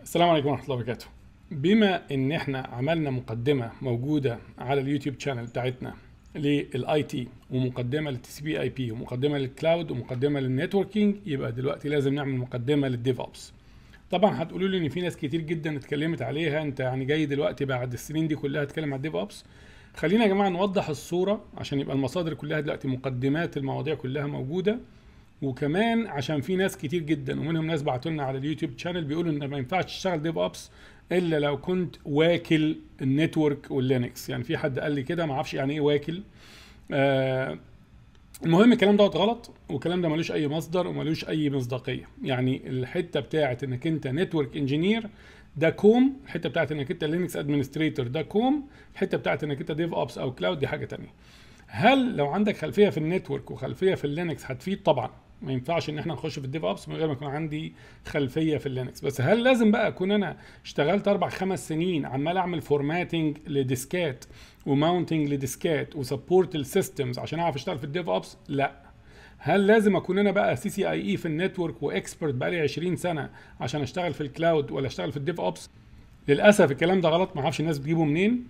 السلام عليكم ورحمة الله وبركاته. بما ان احنا عملنا مقدمة موجودة على اليوتيوب شانل بتاعتنا للاي تي، ومقدمة للتي سي بي اي بي، ومقدمة للكلاود، ومقدمة للنتوركينج، يبقى دلوقتي لازم نعمل مقدمة للديف اوبس. طبعا هتقولوا لي ان في ناس كتير جدا اتكلمت عليها، انت يعني جاي دلوقتي بعد السنين دي كلها تتكلم على الديف اوبس؟ خلينا يا جماعة نوضح الصورة عشان يبقى المصادر كلها دلوقتي، مقدمات المواضيع كلها موجودة. وكمان عشان في ناس كتير جدا ومنهم ناس بعتوا لنا على اليوتيوب شانل بيقولوا ان ما ينفعش تشتغل ديف اوبس الا لو كنت واكل النتورك واللينكس. يعني في حد قال لي كده، ما اعرفش يعني ايه واكل. آه المهم الكلام دوت غلط، والكلام ده ملوش اي مصدر وملوش اي مصداقيه. يعني الحته بتاعت انك انت نتورك انجينير ده كوم، الحته بتاعت انك انت لينكس ادمنستريتور ده كوم، الحته بتاعت انك انت ديف اوبس او كلاود دي حاجه تانية. هل لو عندك خلفيه في النتورك وخلفيه في اللينكس هتفيد؟ طبعا. ما ينفعش ان احنا نخش في الديف اوبس من غير ما يكون عندي خلفيه في اللينكس. بس هل لازم بقى اكون انا اشتغلت 4 5 سنين عمال اعمل فورماتنج لديسكات وماونتنج لديسكات وسبورت السيستمز عشان اعرف اشتغل في الديف اوبس؟ لا. هل لازم اكون انا بقى سي سي اي اي في النتورك واكسبرت بقالي 20 سنه عشان اشتغل في الكلاود ولا اشتغل في الديف اوبس؟ للاسف الكلام ده غلط، ما اعرفش الناس بتجيبه منين.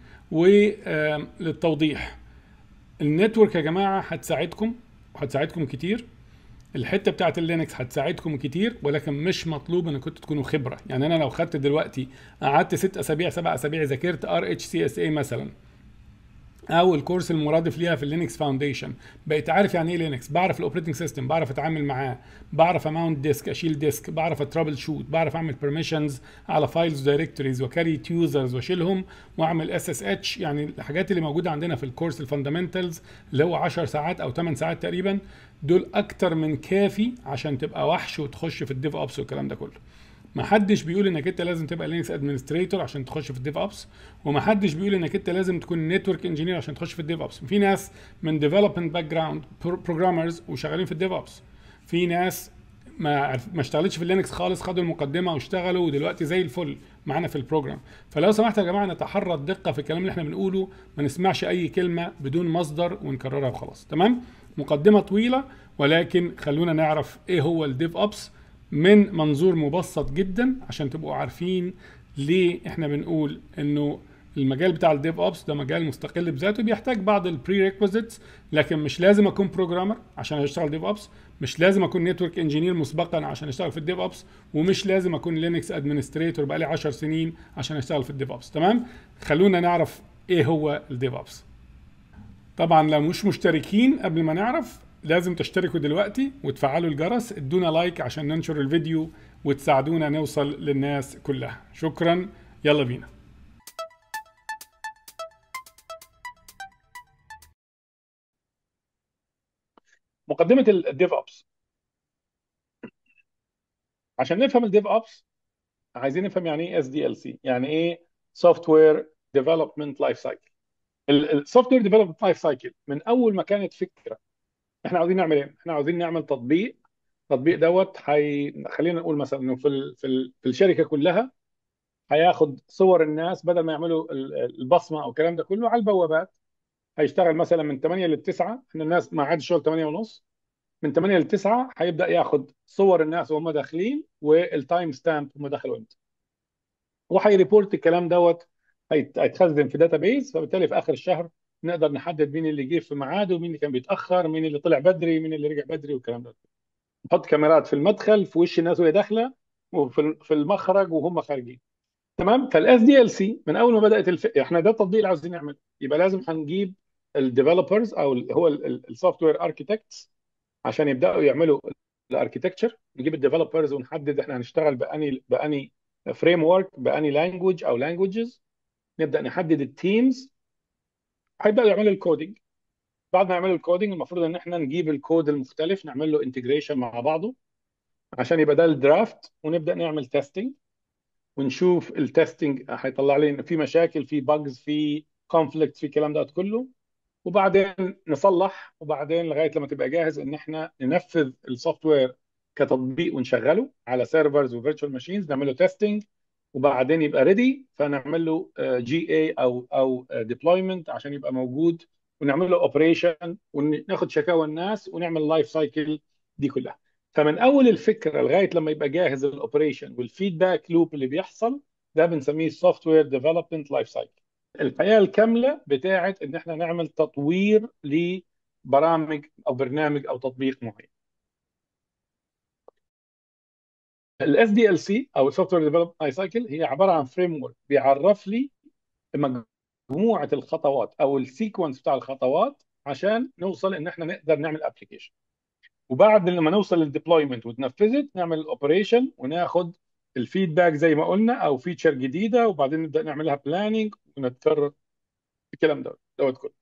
وللتوضيح، النتورك يا جماعه هتساعدكم وهتساعدكم كتير. الحته بتاعت اللينكس هتساعدكم كتير، ولكن مش مطلوب ان كنتوا تكونوا خبره. يعني انا لو خدت دلوقتي قعدت 6 اسابيع 7 اسابيع ذاكرت ار اتش سي اس اي مثلا، او الكورس المرادف ليها في اللينكس فاونديشن، بقيت عارف يعني ايه لينكس، بعرف الاوبريتنج سيستم، بعرف اتعامل معاه، بعرف اماونت ديسك، اشيل ديسك، بعرف اترابل شوت، بعرف اعمل بيرميشنز على فايلز دايركتوريز وكاريت يوزرز واشيلهم واعمل اس اس اتش. يعني الحاجات اللي موجوده عندنا في الكورس الفاندامنتالز اللي هو 10 ساعات او 8 ساعات تقريبا، دول اكتر من كافي عشان تبقى وحش وتخش في الديف اوبس والكلام ده كله. ما حدش بيقول انك انت لازم تبقى لينكس ادمنستريتور عشان تخش في الديف اوبس، وما حدش بيقول انك انت لازم تكون نتورك انجينير عشان تخش في الديف اوبس. في ناس من ديفلوبمنت باك جراوند بروجرامرز وشغالين في الديف اوبس. في ناس ما اشتغلتش في اللينكس خالص، خدوا المقدمه واشتغلوا ودلوقتي زي الفل معانا في البروجرام. فلو سمحت يا جماعه نتحرى الدقه في الكلام اللي احنا بنقوله، ما نسمعش اي كلمه بدون مصدر ونكررها وخلاص. تمام؟ مقدمه طويله، ولكن خلونا نعرف ايه هو الديف اوبس من منظور مبسط جدا عشان تبقوا عارفين ليه احنا بنقول انه المجال بتاع الديف اوبس ده مجال مستقل بذاته، بيحتاج بعض البري ريكويزيتس، لكن مش لازم اكون بروجرامر عشان اشتغل ديف اوبس، مش لازم اكون نتورك انجينير مسبقا عشان اشتغل في الديف اوبس، ومش لازم اكون لينكس ادمنستريتور بقالي 10 سنين عشان اشتغل في الديف اوبس. تمام؟ خلونا نعرف ايه هو الديف اوبس. طبعا لو مش مشتركين قبل ما نعرف، لازم تشتركوا دلوقتي وتفعلوا الجرس، ادونا لايك عشان ننشر الفيديو وتساعدونا نوصل للناس كلها. شكرا. يلا بينا. مقدمة الديف اوبس. عشان نفهم الديف اوبس عايزين نفهم يعني ايه اس دي ال سي، يعني ايه سوفت وير ديفلوبمنت لايف سايكل. السوفت وير ديفلوبمنت لايف سايكل من اول ما كانت فكره احنا عاوزين نعمل ايه؟ احنا عاوزين نعمل تطبيق. التطبيق دوت خلينا نقول مثلا انه في الشركه كلها هياخد صور الناس، بدل ما يعملوا البصمه او الكلام ده كله على البوابات، هيشتغل مثلا من 8 ل 9. احنا الناس ما عاد شغل 8 ونص، من 8 ل 9 هيبدا ياخد صور الناس وهم داخلين والتايم ستامب هم دخلوا امتى، وهيريبورت الكلام دوت. هيتخزن في داتابيز، فبالتالي في اخر الشهر نقدر نحدد مين اللي جه في ميعاده، مين اللي كان بيتاخر، مين اللي طلع بدري، مين اللي رجع بدري، والكلام ده. نحط كاميرات في المدخل في وش الناس وهي داخله، وفي المخرج وهم خارجين. تمام. فالاس دي ال سي من اول ما بدات احنا ده التطبيق اللي عاوزين نعمله، يبقى لازم هنجيب الديفلوبرز او هو السوفت وير اركيتكتس عشان يبداوا يعملوا الاركيتكتشر. نجيب الديفلوبرز ونحدد احنا هنشتغل باني فريم ورك، باني لانجوج او لانجوجز. نبدا نحدد التيمز، هيبداوا يعملوا الكودينج. بعد ما يعملوا الكودينج المفروض ان احنا نجيب الكود المختلف نعمل له انتجريشن مع بعضه عشان يبقى ده الدرافت، ونبدا نعمل تيستنج ونشوف التستنج هيطلع لي ان في مشاكل، في باجز، في كونفليكت، في الكلام ده كله. وبعدين نصلح، وبعدين لغايه لما تبقى جاهز ان احنا ننفذ السوفت وير كتطبيق ونشغله على سيرفرز وفيرتشوال ماشينز، نعمل له تيستنج، وبعدين يبقى ريدي فنعمل له جي اي او ديبلويمنت عشان يبقى موجود، ونعمل له اوبريشن وناخد شكاوى الناس ونعمل لايف سايكل دي كلها. فمن اول الفكره لغايه لما يبقى جاهز الاوبريشن والفيدباك لوب اللي بيحصل، ده بنسميه سوفت وير ديفلوبمنت لايف سايكل. الحياه الكامله بتاعه ان احنا نعمل تطوير لبرامج او برنامج او تطبيق معين. الاس دي ال سي او السوفت وير ديفلوبمنت لايف سايكل هي عباره عن فريم ورك بيعرف لي مجموعه الخطوات او السيكونس بتاع الخطوات عشان نوصل ان احنا نقدر نعمل ابلكيشن. وبعد لما نوصل للديبلويمنت وتنفذت نعمل الاوبريشن وناخد الفيدباك زي ما قلنا او فيتشر جديده، وبعدين نبدا نعملها بلاننج ونتكرر الكلام دوت كله.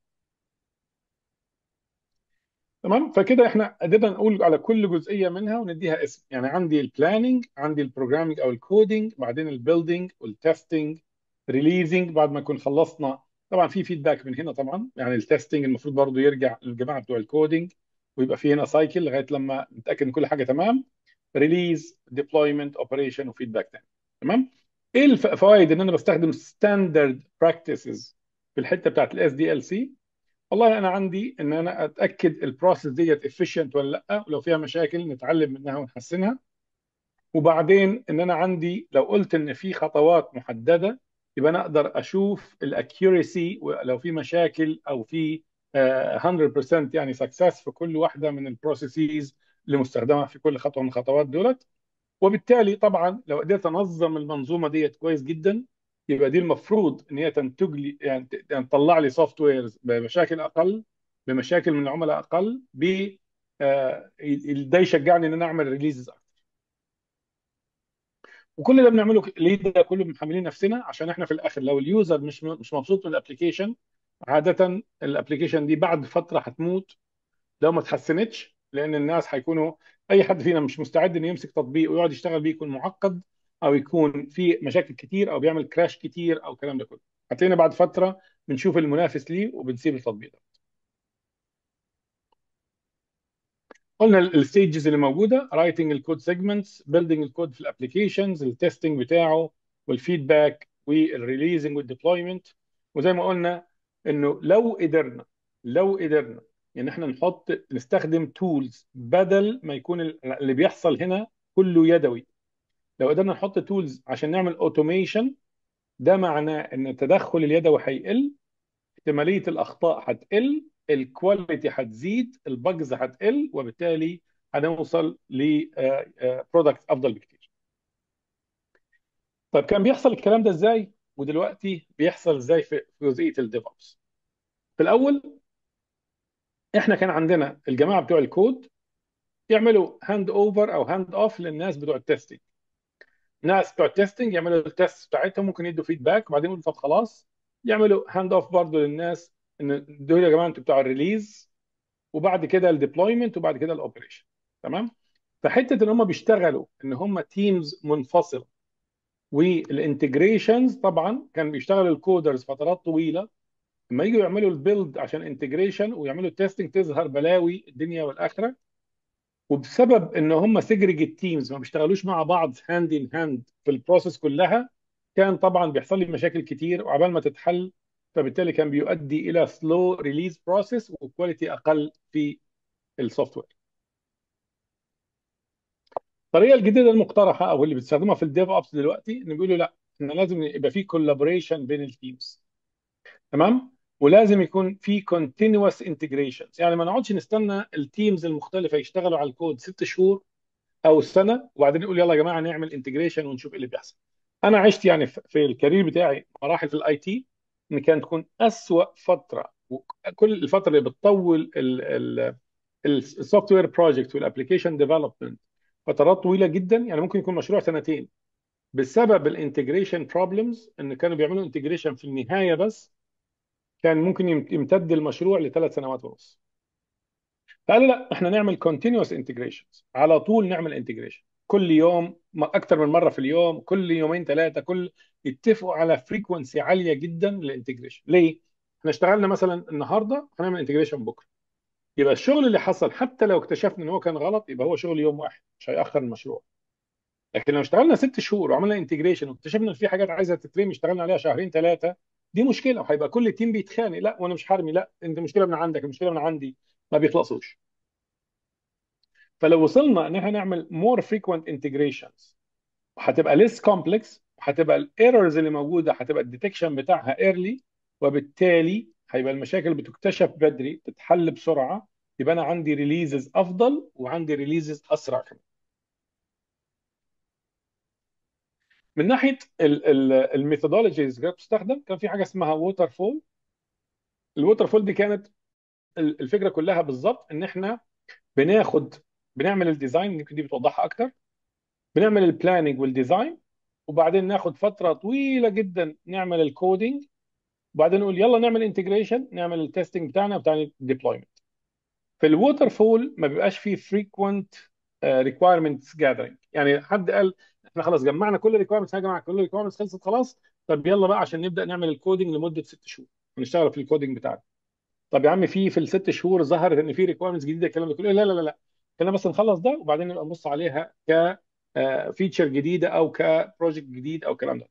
تمام. فكده احنا قدرنا نقول على كل جزئيه منها ونديها اسم. يعني عندي البلاننج، عندي البروجرامنج او الكودينج، بعدين البيلدينج والتستنج، ريليزنج بعد ما نكون خلصنا. طبعا في فيدباك من هنا طبعا، يعني التستنج المفروض برضه يرجع للجماعه بتوع الكودينج ويبقى في هنا سايكل لغايه لما نتاكد ان كل حاجه تمام. ريليز، ديبلويمنت، اوبريشن، وفيدباك تاني. تمام. ايه الفوائد ان انا بستخدم ستاندرد براكتسز في الحته بتاعت الاس دي ال سي؟ والله انا عندي ان انا اتاكد البروسيس ديت افيشنت ولا لا، ولو فيها مشاكل نتعلم منها ونحسنها. وبعدين ان انا عندي لو قلت ان في خطوات محدده يبقى انا اقدر اشوف الاكيوريسي، ولو في مشاكل او في 100% يعني سكسس في كل واحده من البروسيسز اللي مستخدمه في كل خطوه من الخطوات دولت. وبالتالي طبعا لو قدرت انظم المنظومه ديت كويس جدا يبقى دي المفروض ان هي تنتج لي يعني تطلع لي سوفت ويرز بمشاكل اقل، بمشاكل من العملاء اقل، ده يشجعني ان انا اعمل ريليزز اكتر. وكل ده بنعمله ليه؟ ده كله محملين نفسنا عشان احنا في الاخر لو اليوزر مش مبسوط من الابلكيشن، عاده الابلكيشن دي بعد فتره هتموت لو ما اتحسنتش، لان الناس هيكونوا، اي حد فينا مش مستعد انه يمسك تطبيق ويقعد يشتغل بيه يكون معقد او يكون في مشاكل كتير او بيعمل كراش كتير او الكلام ده كله. هتلاقينا بعد فتره بنشوف المنافس ليه وبنسيب التطبيق ده. قلنا الستيجز اللي موجوده: رايتنج الكود سيجمنتس، بيلدينج الكود في الابلكيشنز، التستنج بتاعه، والفيدباك، والريليزنج، والديبلويمنت. وزي ما قلنا انه لو قدرنا ان احنا نستخدم تولز بدل ما يكون اللي بيحصل هنا كله يدوي. لو قدرنا نحط تولز عشان نعمل اوتوميشن، ده معناه ان التدخل اليدوي هيقل، احتماليه الاخطاء هتقل، الكواليتي هتزيد، البجز هتقل، وبالتالي هنوصل لبرودكت افضل بكتير. طيب كان بيحصل الكلام ده ازاي ودلوقتي بيحصل ازاي في جزئيه الديف اوبس؟ في الاول احنا كان عندنا الجماعه بتوع الكود يعملوا هاند اوفر او هاند اوف للناس بتوع التستنج. الناس بتوع التستنج يعملوا التست بتاعتهم، ممكن يدوا فيدباك وبعدين يقولوا طب خلاص. يعملوا هاند اوف برضه للناس ان دول يا جماعه انتوا بتوع الريليز، وبعد كده الديبلويمنت، وبعد كده الاوبريشن. تمام. فحته ان هم بيشتغلوا ان هم تيمز منفصله، والانتجريشنز طبعا كان بيشتغل الكودرز فترات طويله، لما يجوا يعملوا البيلد عشان انتجريشن ويعملوا التستنج تظهر بلاوي الدنيا والاخره. وبسبب ان هم سيجريجيت تيمز ما بيشتغلوش مع بعض هاند ان هاند في البروسيس كلها، كان طبعا بيحصل لي مشاكل كتير وعبال ما تتحل. فبالتالي كان بيؤدي الى سلو ريليز بروسيس وكواليتي اقل في السوفت وير. الطريقه الجديده المقترحه او اللي بتستخدمها في الديف اوبس دلوقتي ان بيقولوا لا، احنا لازم يبقى في كولابوريشن بين التيمز. تمام. ولازم يكون في كونتينوس انتجريشنز، يعني ما نقعدش نستنى التيمز المختلفه يشتغلوا على الكود 6 شهور او سنه وبعدين نقول يلا يا جماعه نعمل انتجريشن ونشوف ايه اللي بيحصل. انا عشت يعني في الكارير بتاعي مراحل في الاي تي ان كانت تكون اسوأ فتره، وكل الفتره اللي بتطول السوفت وير بروجكت والابلكيشن ديفلوبمنت فترات طويله جدا، يعني ممكن يكون مشروع سنتين بسبب الانتجريشن بروبلمز، ان كانوا بيعملوا انتجريشن في النهايه بس كان ممكن يمتد المشروع ل3 سنوات ونص. فقالوا لا، احنا نعمل كونتينوس انتجريشنز، على طول نعمل انتجريشن كل يوم، اكتر من مره في اليوم، كل يومين ثلاثه، يتفقوا على فريكونسي عاليه جدا للانتجريشن. ليه؟ احنا اشتغلنا مثلا النهارده هنعمل انتجريشن بكره، يبقى الشغل اللي حصل حتى لو اكتشفنا ان هو كان غلط يبقى هو شغل يوم واحد مش هيأخر المشروع. لكن لو اشتغلنا 6 شهور وعملنا انتجريشن واكتشفنا ان في حاجات عايزه تترمي اشتغلنا عليها شهرين ثلاثه، دي مشكله وهيبقى كل التيم بيتخانق، لا وانا مش هرمي، لا انت المشكله من عندك، المشكله من عندي، ما بيخلصوش. فلو وصلنا ان احنا نعمل more frequent integrations هتبقى less complex، وهتبقى الايرورز اللي موجوده هتبقى الديتكشن بتاعها early، وبالتالي هيبقى المشاكل بتكتشف بدري، تتحل بسرعه، يبقى انا عندي ريليزز افضل وعندي ريليزز اسرع كمان. من ناحيه الميثودولوجيز اللي بتستخدم، كان في حاجه اسمها ووتر فول. الووتر فول دي كانت الفكره كلها بالظبط ان احنا بناخد بنعمل الديزاين، يمكن دي بتوضحها اكتر. بنعمل البلاننج والديزاين، وبعدين ناخد فتره طويله جدا نعمل الكودينج، وبعدين نقول يلا نعمل انتجريشن، نعمل التستنج بتاعنا بتاع الديبلويمنت. في الووتر فول ما بيبقاش فيه فريكوينت ريكوايرمنتس جاذرنج. يعني حد قال احنا خلاص جمعنا كل الريكوايرمنتس، يا جماعه كل الريكوايرمنتس خلصت خلاص، طب يلا بقى عشان نبدا نعمل الكودينج لمده 6 شهور ونشتغل في الكودينج بتاعنا. طب يا عم في ال6 شهور ظهرت ان في ريكوايرمنتس جديده، الكلام ده كله، لا لا لا لا، خلينا بس نخلص ده وبعدين نبقى نبص عليها ك فيتشر جديده او كبروجكت جديد او الكلام ده.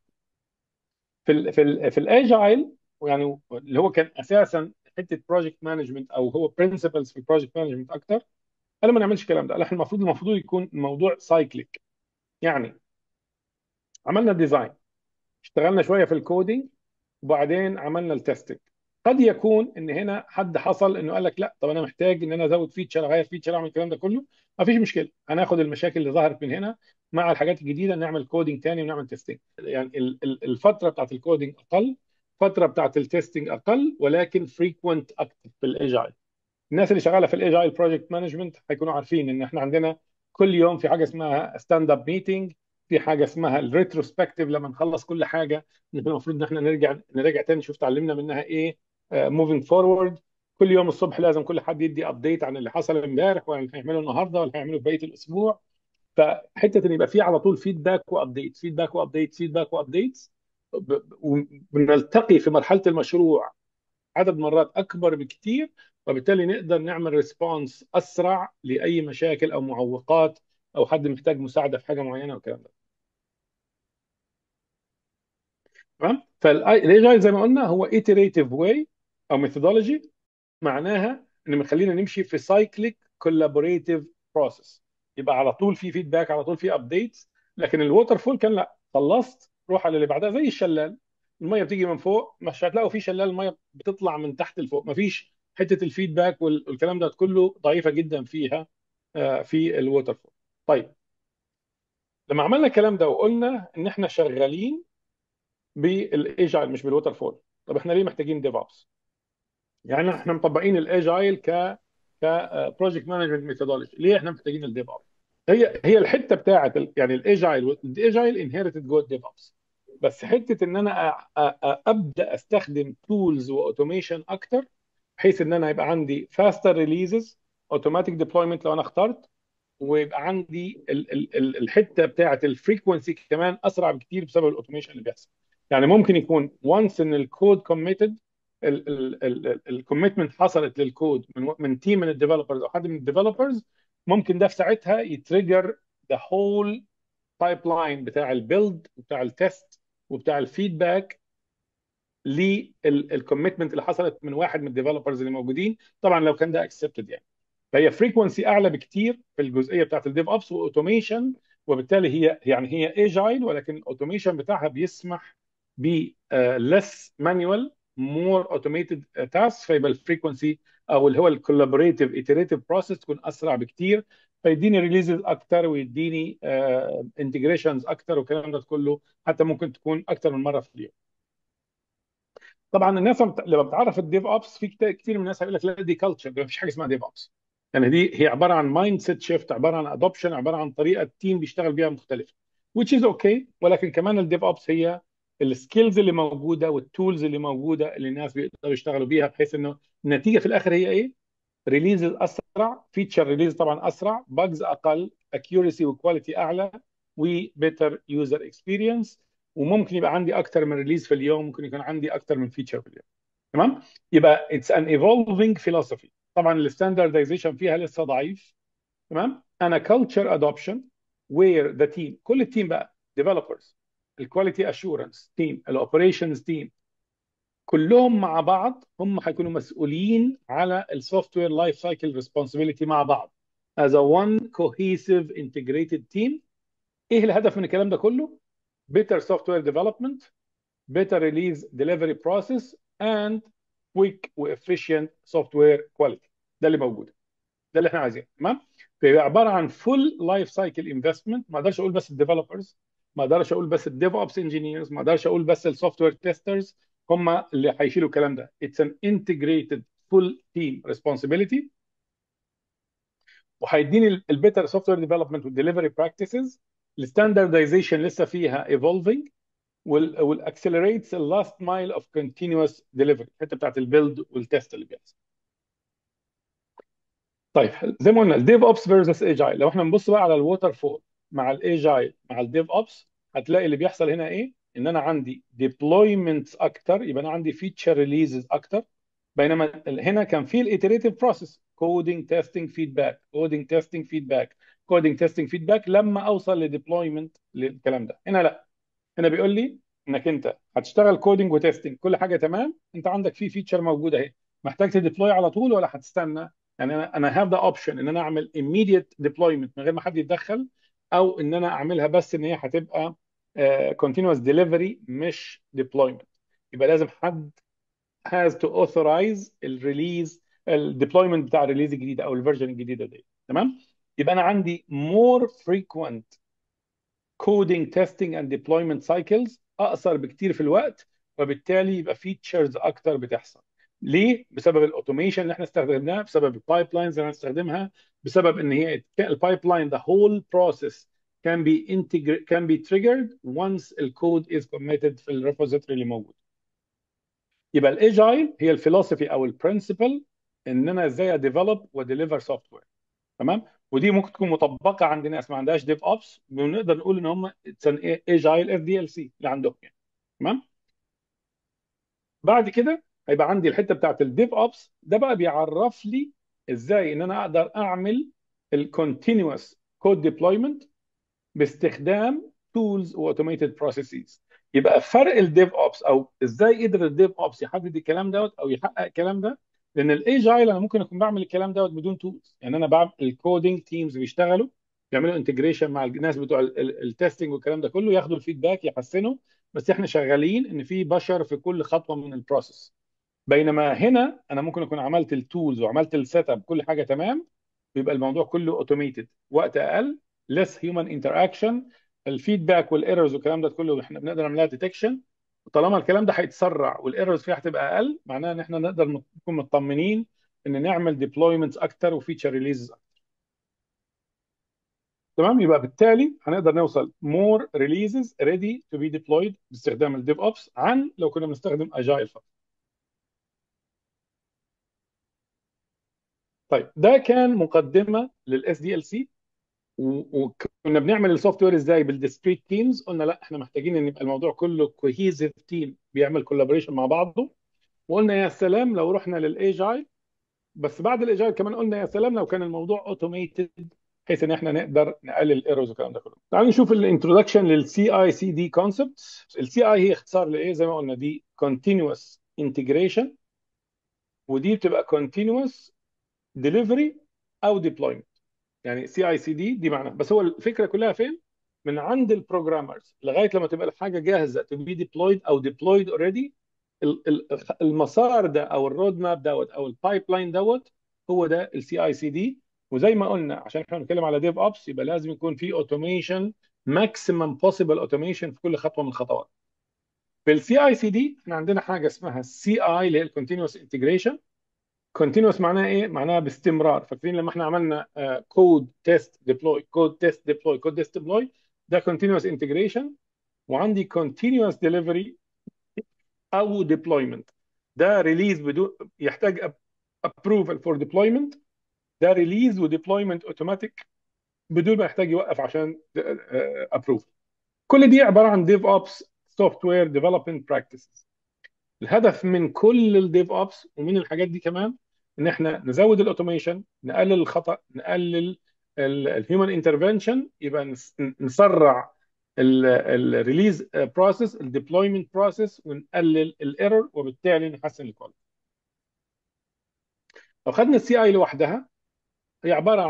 في الاجايل، يعني اللي هو كان اساسا حته بروجكت مانجمنت او هو برنسبلز في البروجكت مانجمنت اكتر، قالوا ما نعملش الكلام ده. قال احنا المفروض يكون الموضوع سايكليك. يعني عملنا ديزاين، اشتغلنا شويه في الكودينج، وبعدين عملنا التستنج. قد يكون ان هنا حد حصل انه قال لك لا طب انا محتاج ان انا ازود فيتشر، اغير فيتشر، اعمل الكلام ده كله، ما فيش مشكله، هناخد المشاكل اللي ظهرت من هنا مع الحاجات الجديده، نعمل كودينج تاني ونعمل تيستنج. يعني الفتره بتاعت الكودينج اقل، الفتره بتاعت التيستنج اقل، ولكن فريكوينت اكتر في الاجايل. الناس اللي شغاله في الاجايل بروجكت مانجمنت هيكونوا عارفين ان احنا عندنا كل يوم في حاجه اسمها ستاند اب ميتنج، في حاجه اسمها الريتروسبكتيف لما نخلص كل حاجه المفروض ان احنا نرجع تاني نشوف تعلمنا منها ايه موفينج فورورد. كل يوم الصبح لازم كل حد يدي ابديت عن اللي حصل امبارح واللي هيعمله النهارده واللي هيعمله في بقيه الاسبوع. فحته ان يبقى في على طول فيدباك وابديت، فيدباك وابديت، فيدباك وابديتس، وبنلتقي في مرحله المشروع عدد مرات اكبر بكثير، وبالتالي نقدر نعمل ريسبونس اسرع لاي مشاكل او معوقات او حد محتاج مساعده في حاجه معينه والكلام ده. تمام. فالاجايل زي ما قلنا هو iterative واي او ميثودولوجي، معناها ان مخلينا نمشي في سايكليك كولابوريتيف بروسيس، يبقى على طول في فيدباك، على طول في ابديتس. لكن الووتر فول كان لا، خلصت روح على اللي بعدها، زي الشلال، الميه بتيجي من فوق، مش هتلاقوا في شلال الميه بتطلع من تحت لفوق، مفيش حته الفيدباك والكلام ده كله ضعيفه جدا فيها في الووتر فول. طيب، لما عملنا الكلام ده وقلنا ان احنا شغالين بالايجايل مش بالووتر فول، طب احنا ليه محتاجين ديف اوبس؟ يعني احنا مطبقين الاجايل كبروجكت مانجمنت ميثودولوجي، ليه احنا محتاجين الديف اوبس؟ هي الحته بتاعت يعني الاجايل انهيرتد جوه الديف اوبس، بس حته ان انا ابدا استخدم تولز واوتوميشن اكتر، بحيث ان انا يبقى عندي فاستر ريليزز، اوتوماتيك ديبلويمنت لو انا اخترت، ويبقى عندي الحته بتاعت الفريكونسي كمان اسرع بكتير بسبب الاوتوميشن اللي بيحصل. يعني ممكن يكون وانس ان الكود كوميتد، الكوميتمنت حصلت للكود من تيم من الديفلوبرز او حد من الديفلوبرز، ممكن ده في ساعتها يتريجر ذا هول بايب لاين بتاع البيلد وبتاع التست وبتاع الفيدباك للكوميتمنت اللي حصلت من واحد من الديفلوبرز اللي موجودين، طبعا لو كان ده اكسبتد يعني. فهي فريكونسي اعلى بكتير في الجزئيه بتاعت الديف اوبس واوتوميشن، وبالتالي هي ايجايل، ولكن الاوتوميشن بتاعها بيسمح ب less manual more automated tasks، فيبقى الفريكونسي او اللي هو الكولابوريتيف iterative بروسيس تكون اسرع بكتير، فيديني ريليزز اكتر ويديني انتجريشنز اكتر والكلام ده كله، حتى ممكن تكون اكتر من مره في اليوم. طبعا الناس لما بتعرف الديف اوبس، في كتير من الناس هيقول لك لا دي كلتشر، ما فيش حاجه اسمها ديف اوبس. يعني دي هي عباره عن مايند سيت شيفت، عباره عن ادوبشن، عباره عن طريقه التيم بيشتغل بيها مختلفه، which is okay. ولكن كمان الديف اوبس هي السكيلز اللي موجوده والتولز اللي موجوده اللي الناس بيقدروا يشتغلوا بيها، بحيث انه النتيجه في الاخر هي ايه؟ ريليز اسرع، فيتشر ريليز طبعا اسرع، باجز اقل، اكيورسي وكواليتي اعلى، وبيتر يوزر اكسبيرينس. وممكن يبقى عندي اكتر من ريليز في اليوم، ممكن يكون عندي اكتر من فيتشر في اليوم. تمام. يبقى اتس ان ايفولفينج فيلوسفي. طبعا الستاندردايزيشن فيها لسه ضعيف. تمام. انا كلتشر ادوبشن وير ذا تيم، كل التيم بقى، ديفلوبرز، الكواليتي اشورنس تيم، الاوبريشنز تيم، كلهم مع بعض هم هيكونوا مسؤولين على السوفت وير لايف سايكل ريسبونسبيلتي مع بعض. as a one cohesive integrated team. ايه الهدف من الكلام ده كله؟ better software development, better release delivery process, and quick efficient software quality. ده اللي موجود، ده اللي احنا عايزينه. تمام. فهي عباره عن فول لايف سايكل انفستمنت. ما اقدرش اقول بس الديفلوبرز، ما اقدرش اقول بس الديف اوبس انجينيرز، ما اقدرش اقول بس السوفت وير تيسترز هم اللي هيشيلوا الكلام ده. اتس ان انتجريتد فول تيم ريسبونسبيلتي. وهيديني البيتر سوفت وير ديفلوبمنت والدليفري براكتسز. الستاندردايزيشن لسه فيها ايفولفينج، والاكسلريتس اللاست مايل اوف كونتينوس ديليفري، الحته بتاعت البيلد والتست اللي بيحصل. طيب زي ما قلنا الديف اوبس فيرسس ايجايل. لو احنا نبص بقى على الووتر فول مع الايجايل مع الديف اوبس، هتلاقي اللي بيحصل هنا ايه؟ ان انا عندي ديبلويمنتس اكتر، يبقى انا عندي فيتشر ريليزز اكتر. بينما هنا كان في الايتريتيف بروسيس، كودينج تيستنج فيدباك، كودينج تيستنج فيدباك، كودينج تيستنج فيدباك، لما اوصل لديبلويمنت للكلام ده. هنا لا، هنا بيقول لي انك انت هتشتغل كودينج وتستنج كل حاجه تمام، انت عندك في فيتشر موجوده اهي، محتاج تديبلوي على طول ولا هتستنى؟ يعني انا هاف ذا اوبشن ان انا اعمل immediate deployment من غير ما حد يتدخل، او ان انا اعملها بس ان هي هتبقى continuous delivery مش deployment. يبقى لازم حد has to authorize الريليز الديبلويمنت بتاع الريليز الجديده او الفيرجن الجديده دي. تمام. يبقى انا عندي more frequent كودينج تيستنج اند ديبلويمنت سايكلز، اقصر بكتير في الوقت، وبالتالي يبقى فيتشرز اكتر بتحصل. ليه؟ بسبب الاوتوميشن اللي احنا استخدمناه، بسبب البايب لاينز اللي هنستخدمها، بسبب ان هي البايب لاين the whole process can be triggered once الكود is committed في الريبوزيتوري اللي موجود. يبقى الاجايل هي الفلسفي او البرنسبل ان انا ازاي اديفلوب وديليفر سوفت وير. تمام. ودي ممكن تكون مطبقه عند ناس ما عندهاش ديف اوبس، ونقدر نقول ان هم ايجايل اف دي ال سي اللي عندهم يعني. تمام. بعد كده هيبقى عندي الحته بتاعت الديف اوبس، ده بقى بيعرف لي ازاي ان انا اقدر اعمل الكونتينوس كود ديبلويمنت باستخدام تولز واوتوميتد بروسيسز. يبقى فرق الديف اوبس او ازاي قدر الديف اوبس يحدد الكلام دوت او يحقق الكلام ده، لان الايجايل انا ممكن اكون بعمل الكلام دوت بدون تولز. يعني انا بعمل الكودينج تيمز بيشتغلوا، يعملوا انتجريشن مع الناس بتوع التستنج والكلام ده كله، ياخدوا الفيدباك يحسنوا، بس احنا شغالين ان في بشر في كل خطوه من البروسيس. بينما هنا انا ممكن اكون عملت التولز وعملت السيت اب كل حاجه تمام، بيبقى الموضوع كله اوتوميتد، وقت اقل، less human interaction. الفيدباك والايرورز والكلام ده كله احنا بنقدر نعملها ديتكشن. طالما الكلام ده هيتسرع والايرورز فيها هتبقى اقل، معناها ان احنا نقدر نكون مطمنين ان نعمل ديبلويمنتس اكتر وفيتشر ريليز. تمام. يبقى بالتالي هنقدر نوصل more releases ready to be deployed باستخدام الديف اوبس عن لو كنا بنستخدم اجايل فقط. طيب ده كان مقدمه للاس دي ال سي. وكنا بنعمل السوفت وير ازاي بالديسكريت تيمز. قلنا لا، احنا محتاجين ان يبقى الموضوع كله كوهيزيف تيم بيعمل كولابوريشن مع بعضه. وقلنا يا سلام لو رحنا للايجايل، بس بعد الايجايل كمان قلنا يا سلام لو كان الموضوع اوتوميتد، بحيث ان احنا نقدر نقلل الايرورز والكلام ده كله. تعالوا نشوف الانترودكشن للسي اي سي دي كونسبتس. السي اي هي اختصار لايه؟ زي ما قلنا دي continuous integration، ودي بتبقى continuous delivery او deployment. يعني سي اي سي دي معناها، بس هو الفكره كلها فين؟ من عند البروجرامرز لغايه لما تبقى الحاجه جاهزه تو بي ديبلويد او ديبلويد اوريدي. المسار ده او الرود ماب دوت او البايب لاين دوت، هو ده السي اي سي دي. وزي ما قلنا عشان احنا بنتكلم على ديف اوبس، يبقى لازم يكون في اوتوميشن، ماكسيمم بوسيبل اوتوميشن في كل خطوه من الخطوات. في السي اي سي دي احنا عندنا حاجه اسمها السي اي اللي هي الكونتينوس انتجريشن. كونتينوس معناها ايه؟ معناها باستمرار. فاكرين لما احنا عملنا كود تيست ديبلوي، كود تيست ديبلوي، كود تيست ديبلوي، ده كونتينوس انتجريشن. وعندي كونتينوس ديليفري او ديبلويمنت، ده ريليز بدون يحتاج ابروفال فور ديبلويمنت، ده ريليز وديبلويمنت اوتوماتيك بدون ما يحتاج يوقف عشان ابروف. كل دي عباره عن ديف اوبس سوفت وير ديفلوبمنت براكتسز. الهدف من كل الديف اوبس ومن الحاجات دي كمان ان احنا نزود الاوتوميشن، نقلل الخطا، نقلل الهيومن انترفنشن، يبقى نسرع الريليز بروسيس، الديبلويمنت بروسيس، ونقلل الايرور، وبالتالي نحسن الكواليتي. لو خدنا السي اي لوحدها، هي عباره عن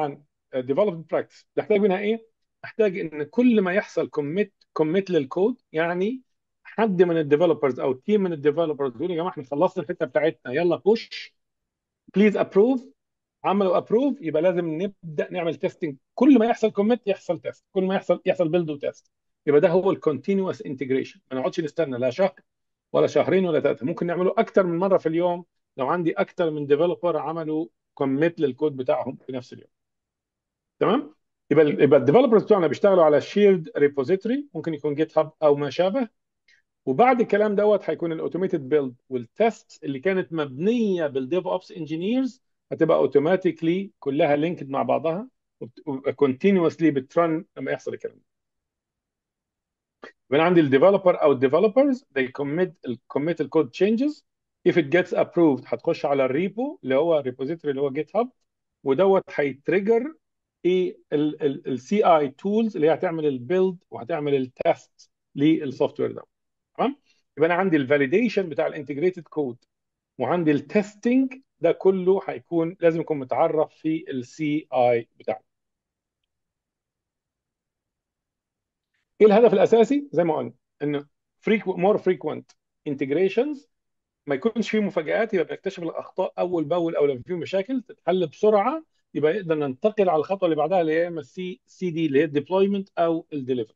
ديفلوبمنت براكتس تحتاج منها ايه؟ احتاج ان كل ما يحصل كوميت للكود، يعني حد من الديفلوبرز او تيم من الديفلوبرز يقول يا جماعه احنا خلصنا الحته بتاعتنا يلا بوش بليز ابروف، عملوا ابروف يبقى لازم نبدا نعمل تيستنج. كل ما يحصل كوميت يحصل تيست، كل ما يحصل بيلد وتيست. يبقى ده هو الكونتينوس انتجريشن. ما نقعدش نستنى لا شهر ولا شهرين ولا ثلاثه، ممكن نعمله اكتر من مره في اليوم لو عندي اكتر من ديفلوبر عملوا كوميت للكود بتاعهم في نفس اليوم. تمام. يبقى الديفلوبرز بتوعنا بيشتغلوا على شيرد ريبوزيتوري، ممكن يكون جيت هاب او ما شابه. وبعد الكلام دوت هيكون الاوتوميتد بيلد والتست اللي كانت مبنيه بالديف اوبس انجينيرز هتبقى اوتوماتيكلي كلها لينكد مع بعضها وكونتينوسلي بترن لما يحصل الكلام ده. يبقى عندي الديفلوبر او الديفلوبرز they commit الكود changes. if it gets approved هتخش على الريبو اللي هو الريبوزيتوري اللي هو جيت هاب، ودوت هيتريجر ايه السي اي تولز اللي هي هتعمل البيلد وهتعمل التست للسوفت وير ده. تمام. يبقى انا عندي الفاليديشن بتاع الانتجريتد كود وعندي التستنج، ده كله هيكون لازم يكون متعرف في السي اي بتاعنا. ايه الهدف الاساسي؟ زي ما قلنا ان مور فريكوينت انتجريشنز، ما يكونش فيه مفاجآت، يبقى بيكتشف الاخطاء اول باول، او لو فيه مشاكل تتحل بسرعه يبقى يقدر ننتقل على الخطوه اللي بعدها اللي هي اما السي دي اللي هي الديبلويمنت او الديليفري.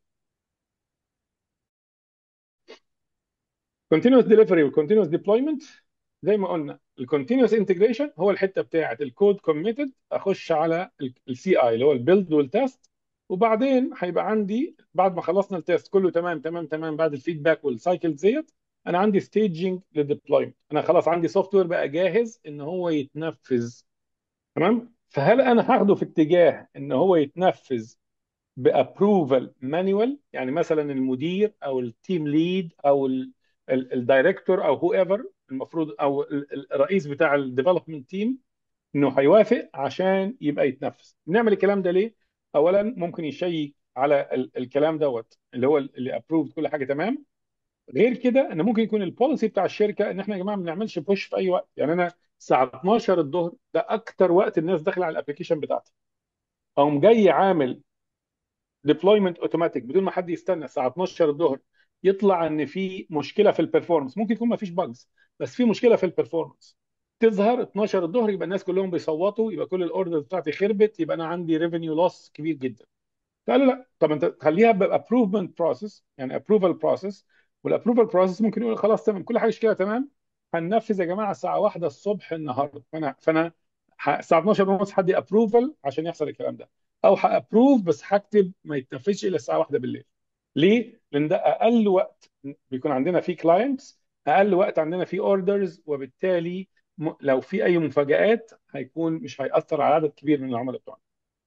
كونتينوس ديليفري والكونتينوس ديبلويمنت، زي ما قلنا الكونتينوس انتجريشن هو الحته بتاعه الكود كوميتد، اخش على السي اي اللي هو البيلد والتست، وبعدين هيبقى عندي بعد ما خلصنا التست كله تمام تمام تمام بعد الفيدباك والسايكل ديت انا عندي ستيجنج للديبلويمنت. انا خلاص عندي سوفت وير بقى جاهز ان هو يتنفذ. تمام. فهل انا هاخده في اتجاه ان هو يتنفذ بابروفال مانوال، يعني مثلا المدير او التيم ليد او الدايركتور او هو ايفر المفروض او الرئيس بتاع الديفلوبمنت تيم انه هيوافق عشان يبقى يتنفذ؟ بنعمل الكلام ده ليه؟ اولا ممكن يشيك على الكلام دوت اللي هو اللي ابروفد كل حاجه تمام. غير كده ان ممكن يكون البوليسي بتاع الشركه ان احنا يا جماعه ما بنعملش بوش في اي وقت. يعني انا الساعه 12 الظهر ده اكتر وقت الناس داخله على الابلكيشن بتاعتي، او جاي عامل ديبلويمنت اوتوماتيك بدون ما حد يستنى الساعه 12 الظهر يطلع ان في مشكله في البرفورمانس. ممكن يكون ما فيش باجز بس في مشكله في البرفورمانس، تظهر 12 الظهر يبقى الناس كلهم بيصوتوا، يبقى كل الاوردرز بتاعتي خربت، يبقى انا عندي ريفينيو لوس كبير جدا. فقالوا لا، طب انت خليها بابروفمنت بروسيس، يعني ابروفال بروسيس. والابروفال بروسيس ممكن يقول خلاص تمام كل حاجه كده تمام، هننفذ يا جماعه الساعه 1 الصبح النهارده. فانا الساعه 12 ونص هدي ابروفال عشان يحصل الكلام ده، او هابروف بس هكتب ما يتنفذش الا الساعه 1 بالليل. ليه؟ لان ده اقل وقت بيكون عندنا فيه كلاينتس، اقل وقت عندنا فيه اوردرز، وبالتالي لو في اي مفاجآت هيكون مش هيأثر على عدد كبير من العملاء بتوعنا.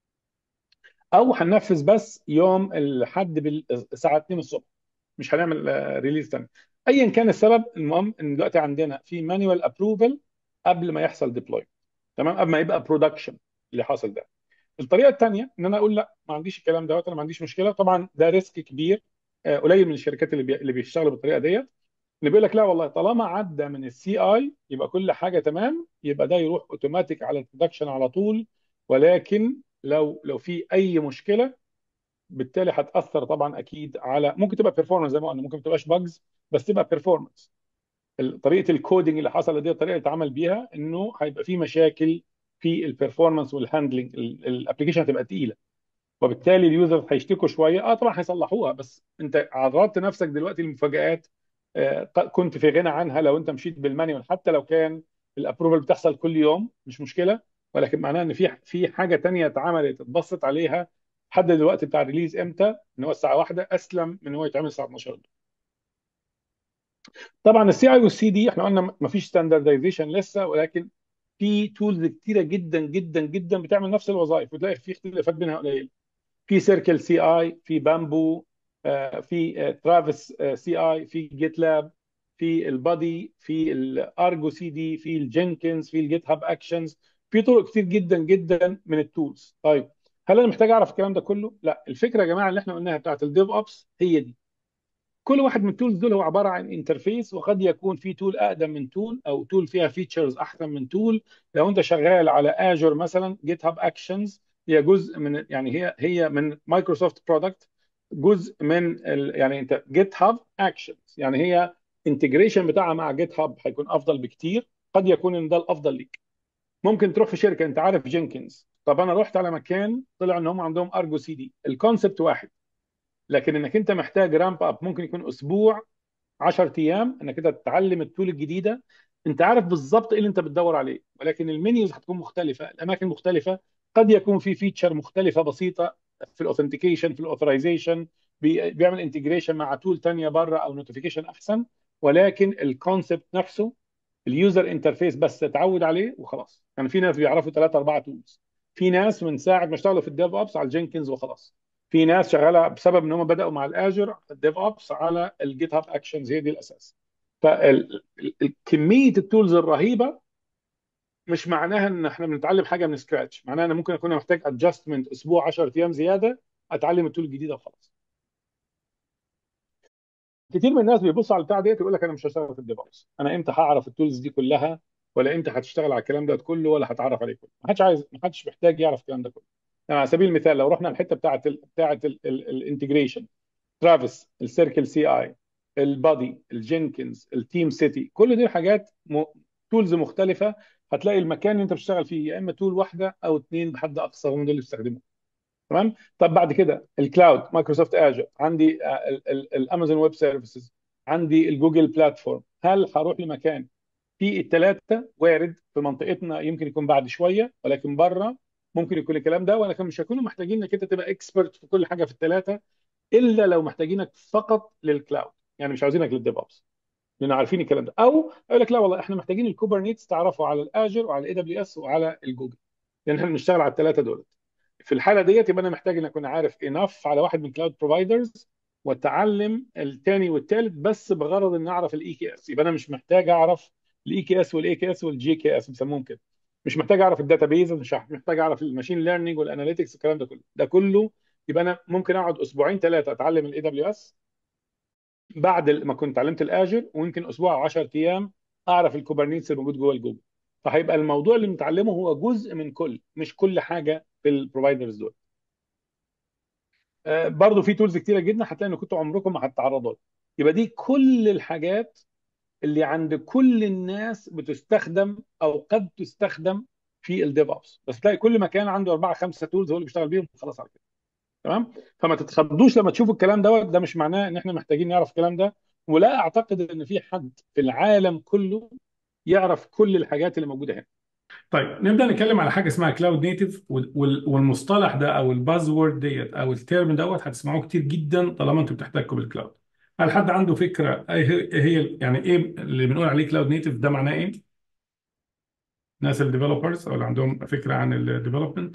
او هننفذ بس يوم الاحد الساعه 2 الصبح، مش هنعمل ريليز تاني. ايا كان السبب، المهم ان دلوقتي عندنا في مانوال ابروفل قبل ما يحصل ديبلوي، تمام، قبل ما يبقى برودكشن اللي حاصل ده. الطريقه الثانيه ان انا اقول لا ما عنديش الكلام دوت، انا ما عنديش مشكله. طبعا ده ريسك كبير، قليل من الشركات اللي بيشتغلوا بالطريقه ديت، اللي بيقول لك لا والله طالما عدى من السي اي يبقى كل حاجه تمام، يبقى ده يروح اوتوماتيك على البرودكشن على طول. ولكن لو في اي مشكله بالتالي هتاثر طبعا اكيد على، ممكن تبقى بيرفورمانس زي ما قلنا، ممكن ما تبقاش باجز بس تبقى بيرفورمانس. طريقه الكودينج اللي حصل دي الطريقه اللي اتعمل بيها انه هيبقى في مشاكل في البيرفورمانس والهاندلنج، الابلكيشن هتبقى تقيله، وبالتالي اليوزرز هيشتكوا شويه. طبعا هيصلحوها بس انت عرضت نفسك دلوقتي لمفاجآت كنت في غنى عنها لو انت مشيت بالمانيوال. حتى لو كان الابروفل بتحصل كل يوم مش مشكله، ولكن معناها ان في حاجه تانية اتعملت اتبصت عليها. حدد الوقت بتاع الريليز امتى، ان هو الساعه 1 اسلم من هو يتعمل الساعه 12. طبعا السي اي والسي دي احنا قلنا ما فيش ستاندردايزيشن لسه، ولكن في تولز كتيره جدا جدا جدا بتعمل نفس الوظائف وتلاقي في اختلافات بينها قليله. في سيركل سي اي، في بامبو، في ترافيس سي اي، في جيت لاب، في البادي، في الارجو سي دي، في الجينكنز، في الجيت هاب اكشنز. في طرق كتير جدا جدا من التولز. طيب هل انا محتاج اعرف الكلام ده كله؟ لا، الفكره يا جماعه اللي احنا قلناها بتاعت الديف اوبس هي دي. كل واحد من التولز دول هو عباره عن انترفيس، وقد يكون في تول اقدم من تول او تول فيها فيتشرز احسن من تول. لو انت شغال على اجور مثلا جيت هاب اكشنز هي جزء من، يعني هي من مايكروسوفت برودكت، جزء من يعني انت جيت هاب اكشنز، يعني هي انتجريشن بتاعها مع جيت هاب هيكون افضل بكتير. قد يكون ان ده الافضل ليك. ممكن تروح في شركه، انت عارف جينكنز، طب انا رحت على مكان طلع ان هم عندهم ارجو سي دي، الكونسبت واحد، لكن انك انت محتاج رامب اب، ممكن يكون اسبوع، 10 ايام، انك انت تتعلم التول الجديده. انت عارف بالظبط ايه اللي انت بتدور عليه، ولكن المنيوز هتكون مختلفه، الاماكن مختلفه. قد يكون في فيتشر مختلفه بسيطه في الاوثنتيكيشن، في الاوثرايزيشن، بيعمل انتجريشن مع تول تانية بره او نوتيفيكيشن احسن، ولكن الكونسبت نفسه، اليوزر انترفيس بس تتعود عليه وخلاص. يعني في ناس بيعرفوا ثلاثة أربعة تولز، في ناس من ساعة ما اشتغلوا في الديف اوبس على الجينكنز وخلاص، في ناس شغاله بسبب ان هم بداوا مع الاجر الديف اوبس على الجيت هاب اكشنز، هي دي الاساس. فكميه التولز الرهيبه مش معناها ان احنا بنتعلم حاجه من سكراتش، معناها ان ممكن اكون محتاج ادجستمنت اسبوع، 10 ايام زياده، اتعلم التول الجديده وخلاص. كتير من الناس بيبص على البتاع ديت يقول لك انا مش هشتغل في الديف اوبس، انا امتى هعرف التولز دي كلها، ولا امتى هتشتغل على الكلام ده كله، ولا هتعرف عليه كله. ما حدش عايز، ما حدش محتاج يعرف الكلام ده كله. يعني على سبيل المثال لو رحنا الحته بتاعت الانتجريشن، ترافيس، السيركل سي اي، البادي، الجينكنز، التيم سيتي، كل دي حاجات تولز مختلفه. هتلاقي المكان اللي انت بتشتغل فيه يا اما تول واحده او اثنين بحد اقصى، هم دول اللي بيستخدموها. تمام. طب بعد كده الكلاود، مايكروسوفت اجر، عندي الامازون ويب سيرفيسز، عندي الجوجل بلاتفورم. هل هروح لمكان في الثلاثه؟ وارد في منطقتنا يمكن يكون بعد شويه، ولكن بره ممكن يكون الكلام ده، ولكن مش هيكونوا محتاجين انك انت تبقى اكسبرت في كل حاجه في الثلاثه، الا لو محتاجينك فقط للكلاود، يعني مش عاوزينك للديف اوبس، لان عارفين الكلام ده. او اقول لك لا والله احنا محتاجين الكوبرنيتس تعرفوا على الاجر وعلى الاي دبليو اس وعلى الجوجل، لان احنا بنشتغل على الثلاثه دول. في الحاله ديت يبقى انا محتاج ان اكون عارف انف على واحد من كلاود بروفايدرز، واتعلم الثاني والثالث بس بغرض ان اعرف الاي كي اس. يبقى انا مش محتاج اعرف الاي كي اس والاي كي اس والجي كي اس بيسموهم كده، مش محتاج اعرف الداتابيز، مش محتاج اعرف الماشين ليرنينج والاناليتكس، الكلام ده كله يبقى انا ممكن اقعد اسبوعين ثلاثه اتعلم الاي دبليو اس بعد ما كنت اتعلمت الاجر، ويمكن اسبوع او 10 ايام اعرف الكوبرنيتس الموجود جوه الجوجل. فهيبقى الموضوع اللي متعلمه هو جزء من كل، مش كل حاجه في البروفايدرز دول. برضو في تولز كتيره جدا هتلاقي ان كنتوا عمركم ما هتتعرضوا لها. يبقى دي كل الحاجات اللي عند كل الناس بتستخدم او قد تستخدم في الديف اوبس، بس تلاقي كل مكان عنده اربعه خمسه تولز هو اللي بيشتغل بيهم خلاص على كده. تمام. فما تتخضوش لما تشوفوا الكلام ده مش معناه ان احنا محتاجين نعرف الكلام ده، ولا اعتقد ان في حد في العالم كله يعرف كل الحاجات اللي موجوده هنا. طيب نبدأ نتكلم على حاجة اسمها كلاود نيتيف، والمصطلح ده او الباز وورد ديت او الترم دوت هتسمعوه كتير جدا طالما انتوا بتحتكوا بالكلاود. هل حد عنده فكرة إيه هي يعني ايه اللي بنقول عليه كلاود نيتيف؟ ده معناه ايه؟ ناس الديفلوبرز او اللي عندهم فكرة عن الديفلوبمنت.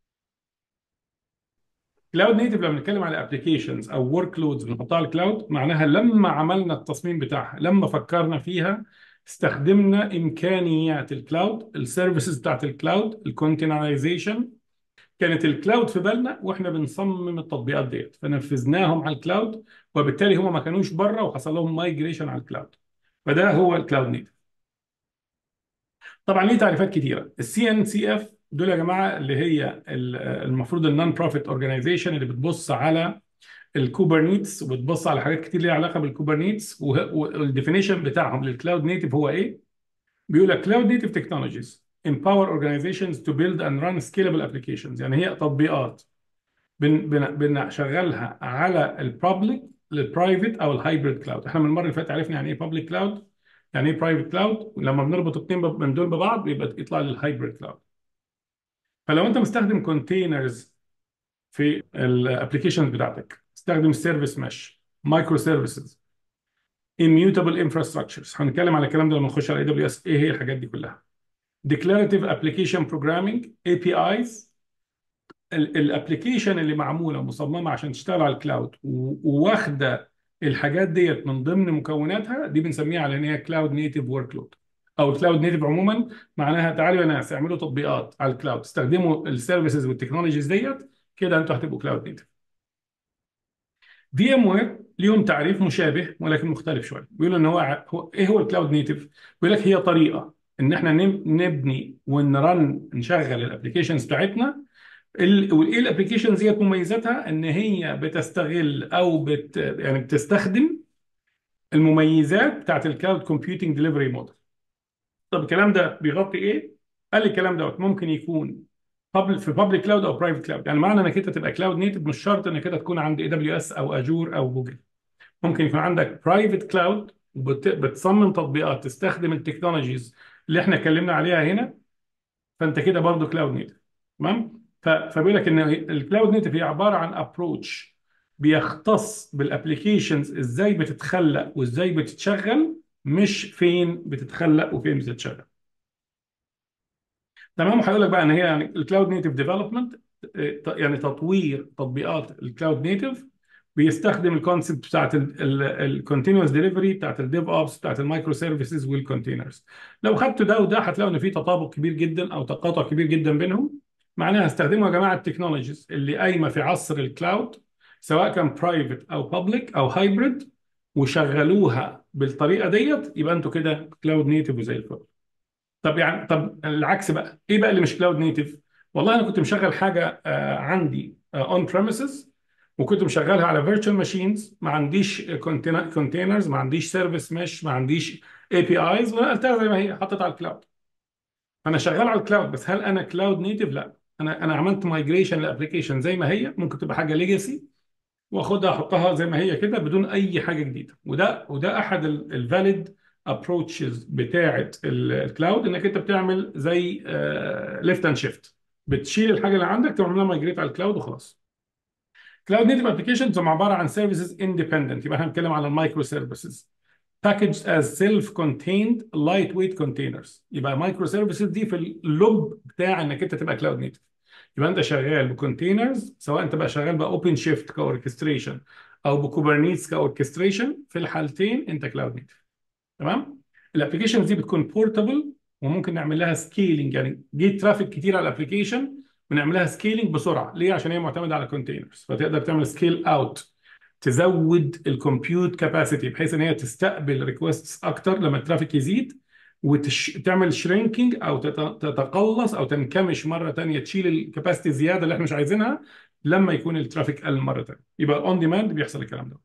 كلاود نيتيف لما بنتكلم على ابلكيشنز او ورك لودز بنحطها على الكلاود، معناها لما عملنا التصميم بتاعها، لما فكرنا فيها، استخدمنا امكانيات الكلاود، السيرفيسز بتاعت الكلاود، الكونتينرايزيشن. كانت الكلاود في بالنا واحنا بنصمم التطبيقات ديت، فنفذناهم على الكلاود، وبالتالي هم ما كانوش بره وحصل لهم مايجريشن على الكلاود. فده هو الكلاود نيتف. طبعا ليه تعريفات كتيره. السي ان سي اف دول يا جماعه اللي هي المفروض النون بروفيت اورجانيزيشن اللي بتبص على الكوبرنيتس وبتبص على حاجات كتير ليها علاقه بالكوبرنيتس، والديفينيشن بتاعهم للكلاود نيتف هو ايه؟ بيقول لك cloud native technologies empower organizations to build and run scalable applications. يعني هي تطبيقات بنشغلها على البابليك، البرايفت او الهايبريد كلاود. احنا من المره اللي فاتت عرفنا يعني ايه بابليك كلاود، يعني ايه برايفت كلاود، ولما بنربط الاثنين من دول ببعض يبقى يطلع لي الهايبريد كلاود. فلو انت مستخدم كونتينرز في الابلكيشنز بتاعتك، استخدم سيرفيس مش، مايكرو سيرفيسز، immutable infrastructures. هنتكلم على الكلام ده لما نخش على اي دبليو اس، ايه هي الحاجات دي كلها. declarative application programming APIs، الابلكيشن اللي معموله مصممه عشان تشتغل على الكلاود وواخده الحاجات ديت من ضمن مكوناتها، دي بنسميها على ان هي كلاود نيتيف ورك لود. او الكلاود نيتيف عموما معناها تعالوا يا ناس اعملوا تطبيقات على الكلاود، استخدموا السيرفيسز والتكنولوجيز ديت، كده انتوا هتبقوا كلاود نيتيف. في ام وير ليهم تعريف مشابه ولكن مختلف شويه، بيقولوا ان ايه هو الكلاود نيتيف؟ بيقول لك هي طريقه ان احنا نبني ونرن نشغل الابلكيشنز بتاعتنا والايه الابلكيشنز ديت مميزاتها ان هي بتستغل او يعني بتستخدم المميزات بتاعت الكلاود كومبيوتنج ديليفري موديل. طب الكلام ده بيغطي ايه؟ قال لي الكلام دوت ممكن يكون في بابليك كلاود او برايفت كلاود. يعني معنى انك انت تبقى كلاود نيتف مش شرط انك انت تكون عند اي دبليو اس او اجور او جوجل. ممكن يكون عندك برايفت كلاود بتصمم تطبيقات تستخدم التكنولوجيز اللي احنا اتكلمنا عليها هنا، فانت كده برضو كلاود نيتف. تمام. فبيقول لك ان الكلاود نيتف هي عباره عن ابروتش بيختص بالابلكيشنز ازاي بتتخلق وازاي بتتشغل، مش فين بتتخلق وفين بتتشغل. تمام. وهيقول لك بقى ان هي يعني الكلاود نيتف ديفلوبمنت، يعني تطوير تطبيقات الكلاود نيتف بيستخدم الكونسبت بتاعت الكونتينوس ديليفري بتاعت الديف اوبس بتاعت المايكرو سيرفيسز والكونتينرز. لو خدتوا ده وده هتلاقوا ان في تطابق كبير جدا او تقاطع كبير جدا بينهم. معناها استخدموا يا جماعه التكنولوجيز اللي قايمه في عصر الكلاود، سواء كان برايفت او بابليك او هايبريد، وشغلوها بالطريقه ديت، يبقى انتوا كده كلاود نيتف وزي الفل. طب يعني طب العكس بقى، ايه بقى اللي مش كلاود نيتف؟ والله انا كنت مشغل حاجه عندي اون بريمسز، وكنت مشغلها على فيرتشوال ماشينز، ما عنديش كونتينرز، ما عنديش سيرفيس مش، ما عنديش اي بي ايز، ونقلتها زي ما هي حطيتها على الكلاود. انا شغال على الكلاود، بس هل انا كلاود نيتف؟ لا. انا عملت مايجريشن لابلكيشن زي ما هي، ممكن تبقى حاجه ليجاسي، واخدها احطها زي ما هي كده بدون اي حاجه جديده. وده احد الفاليد ابروتشز بتاعه الكلاود، انك انت بتعمل زي ليفت اند شيفت، بتشيل الحاجه اللي عندك تعملها مايجريت على الكلاود وخلاص. كلاود نيتف ابلكيشنز هم عباره عن سيرفيسز اندبندنت، يبقى احنا بنتكلم على المايكرو سيرفيسز packaged as self-contained lightweight containers. يبقى مايكرو سيرفيسز دي في اللب بتاع انك انت تبقى كلاود نيتف. يبقى انت شغال بكونتينرز، سواء انت بقى شغال باوبن شيفت كاوركستريشن او بكوبرنيتس كاوركستريشن، في الحالتين انت كلاود نيتف. تمام. الابلكيشنز دي بتكون بورتابل، وممكن نعمل لها سكيلينج، يعني جيت ترافيك كتير على الابلكيشن ونعمل لها سكيلينج بسرعه. ليه؟ عشان هي معتمده على كونتينرز، فتقدر تعمل سكيل اوت، تزود الكمبيوت كاباسيتي بحيث ان هي تستقبل ريكوستس اكتر لما الترافيك يزيد، وتعمل شرينكينج او تتقلص او تنكمش مره تانية، تشيل الكاباسيتي الزياده اللي احنا مش عايزينها لما يكون الترافيك قل مره تانية. يبقى اون ديماند بيحصل الكلام ده.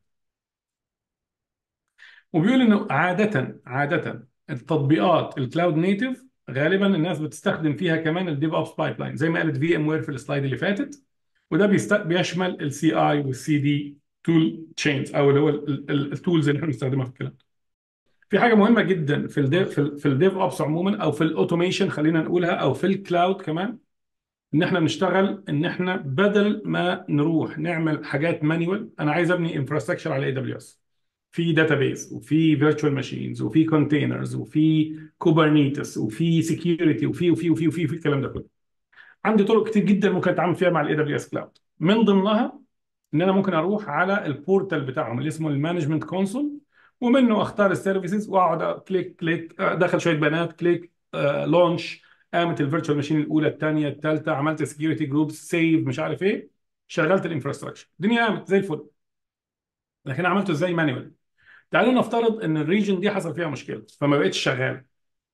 وبيقول انه عاده التطبيقات الكلاود نيتف غالبا الناس بتستخدم فيها كمان الديف اوبس بايب لاين، زي ما قالت في ام وير في السلايد اللي فاتت. وده بيشمل السي اي والسي دي تول تشينز، او اللي هو التولز اللي احنا بنستخدمها في الكلام. في حاجه مهمه جدا في الديف اوبس عموما، او في الاوتوميشن خلينا نقولها، او في الكلاود كمان، ان احنا بنشتغل ان احنا بدل ما نروح نعمل حاجات مانيوال. انا عايز ابني انفراستراكشر على اي دبليو اس، في داتابيز وفي فيرتشوال ماشينز وفي كونتينرز وفي كوبرنيتس وفي سكيورتي وفي الكلام ده كله. عندي طرق كتير جدا ممكن اتعامل فيها مع الاي دبليو اس كلاود. من ضمنها ان انا ممكن اروح على البورتال بتاعهم اللي اسمه المانجمنت كونسول، ومنه اختار السيرفيسز واقعد كليك كليك، ادخل شويه بيانات، كليك لونش، قامت الفيرتشوال ماشين الاولى الثانيه الثالثه، عملت سكيورتي جروبس سيف مش عارف ايه، شغلت الانفراستراكشر، الدنيا قامت زي الفل. لكن أنا عملته ازاي؟ مانيوال. تعالوا نفترض ان الريجن دي حصل فيها مشكله فما بقتش شغاله،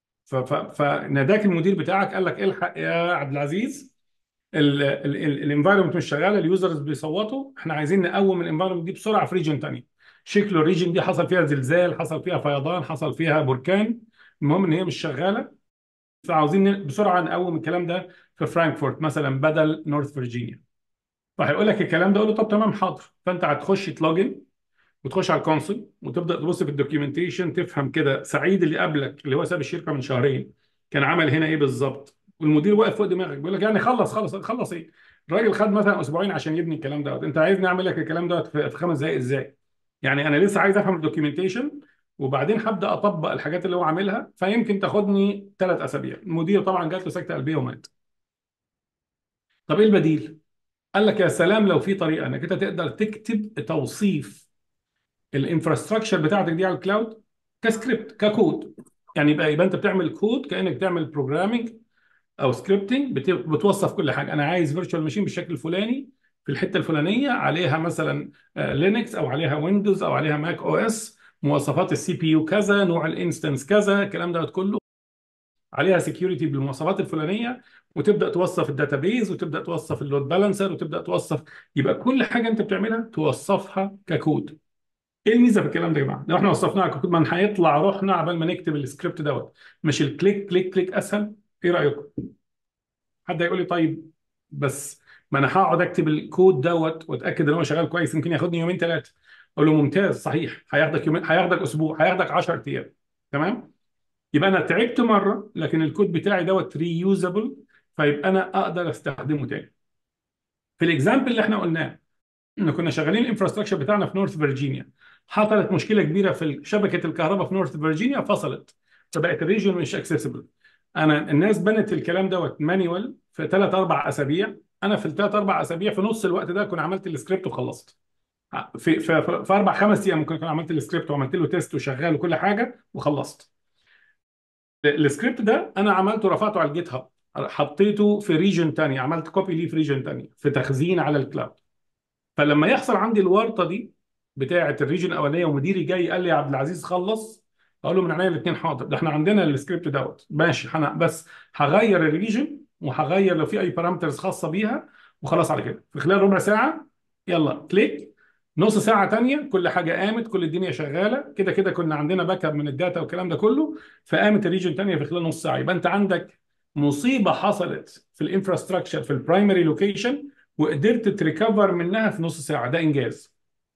فناداك المدير بتاعك قال لك الحق يا عبد العزيز، الانفايرمنت مش شغاله، اليوزرز بيصوتوا، احنا عايزين نقوم الانفايرمنت دي بسرعه في ريجن ثانيه. شكله الريجن دي حصل فيها زلزال، حصل فيها فيضان، حصل فيها بركان، المهم ان هي مش شغاله، فعاوزين بسرعه نقوم الكلام ده في فرانكفورت مثلا بدل نورث فيرجينيا. فهيقول لك الكلام ده، قول له طب تمام حاضر. فانت هتخش تلوجن وتخش على الكونسول وتبدا تبص في الدوكيومنتيشن، تفهم كده سعيد اللي قبلك اللي هو ساب الشركه من شهرين كان عمل هنا ايه بالظبط، والمدير واقف فوق دماغك بيقول لك يعني خلص خلص خلص ايه؟ الراجل خد مثلا اسبوعين عشان يبني الكلام دوت، انت عايزني اعمل لك الكلام دوت في 5 دقائق ازاي؟ يعني انا لسه عايز افهم الدوكيومنتيشن وبعدين هبدا اطبق الحاجات اللي هو عاملها، فيمكن تاخدني 3 اسابيع. المدير طبعا جات له سكته قلبيه ومات. طب ايه البديل؟ قال لك يا سلام لو في طريقه انك انت تقدر تكتب توصيف الانفراستراكشر بتاعتك دي على الكلاود كسكريبت ككود. يعني يبقى انت بتعمل كود كانك بتعمل بروجرامنج او سكريبتنج، بتوصف كل حاجه. انا عايز فيرتشوال ماشين بالشكل الفلاني في الحته الفلانيه، عليها مثلا لينكس او عليها ويندوز او عليها ماك او اس، مواصفات السي بي يو كذا، نوع الانستنس كذا، الكلام ده كله عليها سكيورتي بالمواصفات الفلانيه، وتبدا توصف الداتابيز، وتبدا توصف اللود بالانسر، وتبدا توصف. يبقى كل حاجه انت بتعملها توصفها ككود. ايه الميزه في الكلام ده يا جماعه؟ لو احنا وصفناها ككود، ما هيطلع روحنا عبال ما نكتب السكريبت دوت. مش الكليك كليك كليك اسهل؟ ايه رايكم؟ حد هيقول لي طيب، بس ما انا هقعد اكتب الكود دوت واتاكد ان هو شغال كويس، يمكن ياخدني يومين ثلاثه. اقول له ممتاز، صحيح، هياخدك يومين، هياخدك اسبوع، هياخدك 10 ايام. تمام. يبقى انا تعبت مره، لكن الكود بتاعي دوت ريوزابل، فيبقى انا اقدر استخدمه تاني. في الاكزامبل اللي احنا قلناه، ان كنا شغالين الانفراستراكشر بتاعنا في نورث فيرجينيا، حصلت مشكله كبيره في شبكه الكهرباء في نورث فيرجينيا، فصلت، فبقت الريجن مش اكسسبل. انا الناس بنت الكلام دوت مانيوال في 3 4 اسابيع. انا في ال3 4 اسابيع في نص الوقت ده كنت عملت السكريبت وخلصت. في 4 5 ايام ممكن اكون عملت السكريبت وعملت له تيست وشغال وكل حاجه وخلصت. السكريبت ده انا عملته، رفعته على الجيت هاب، حطيته في ريجن تاني، عملت كوبي ليه في ريجن تاني في تخزين على الكلاود. فلما يحصل عندي الورطه دي بتاعه الريجن الاولانيه، ومديري جاي قال لي يا عبد العزيز خلص، اقول له من عينيا الاثنين حاضر، ده احنا عندنا السكريبت دوت ماشي، انا بس هغير الريجن وهغير لو في اي بارامترز خاصه بيها، وخلاص على كده في خلال ربع ساعه. يلا كليك، نص ساعه تانيه كل حاجه قامت، كل الدنيا شغاله، كده كده كنا عندنا باك اب من الداتا والكلام ده كله، فقامت الريجن تانيه في خلال نص ساعه. يبقى انت عندك مصيبه حصلت في الانفراستراكشر في البرايمري لوكيشن، وقدرت تريكفر منها في نص ساعه، ده انجاز.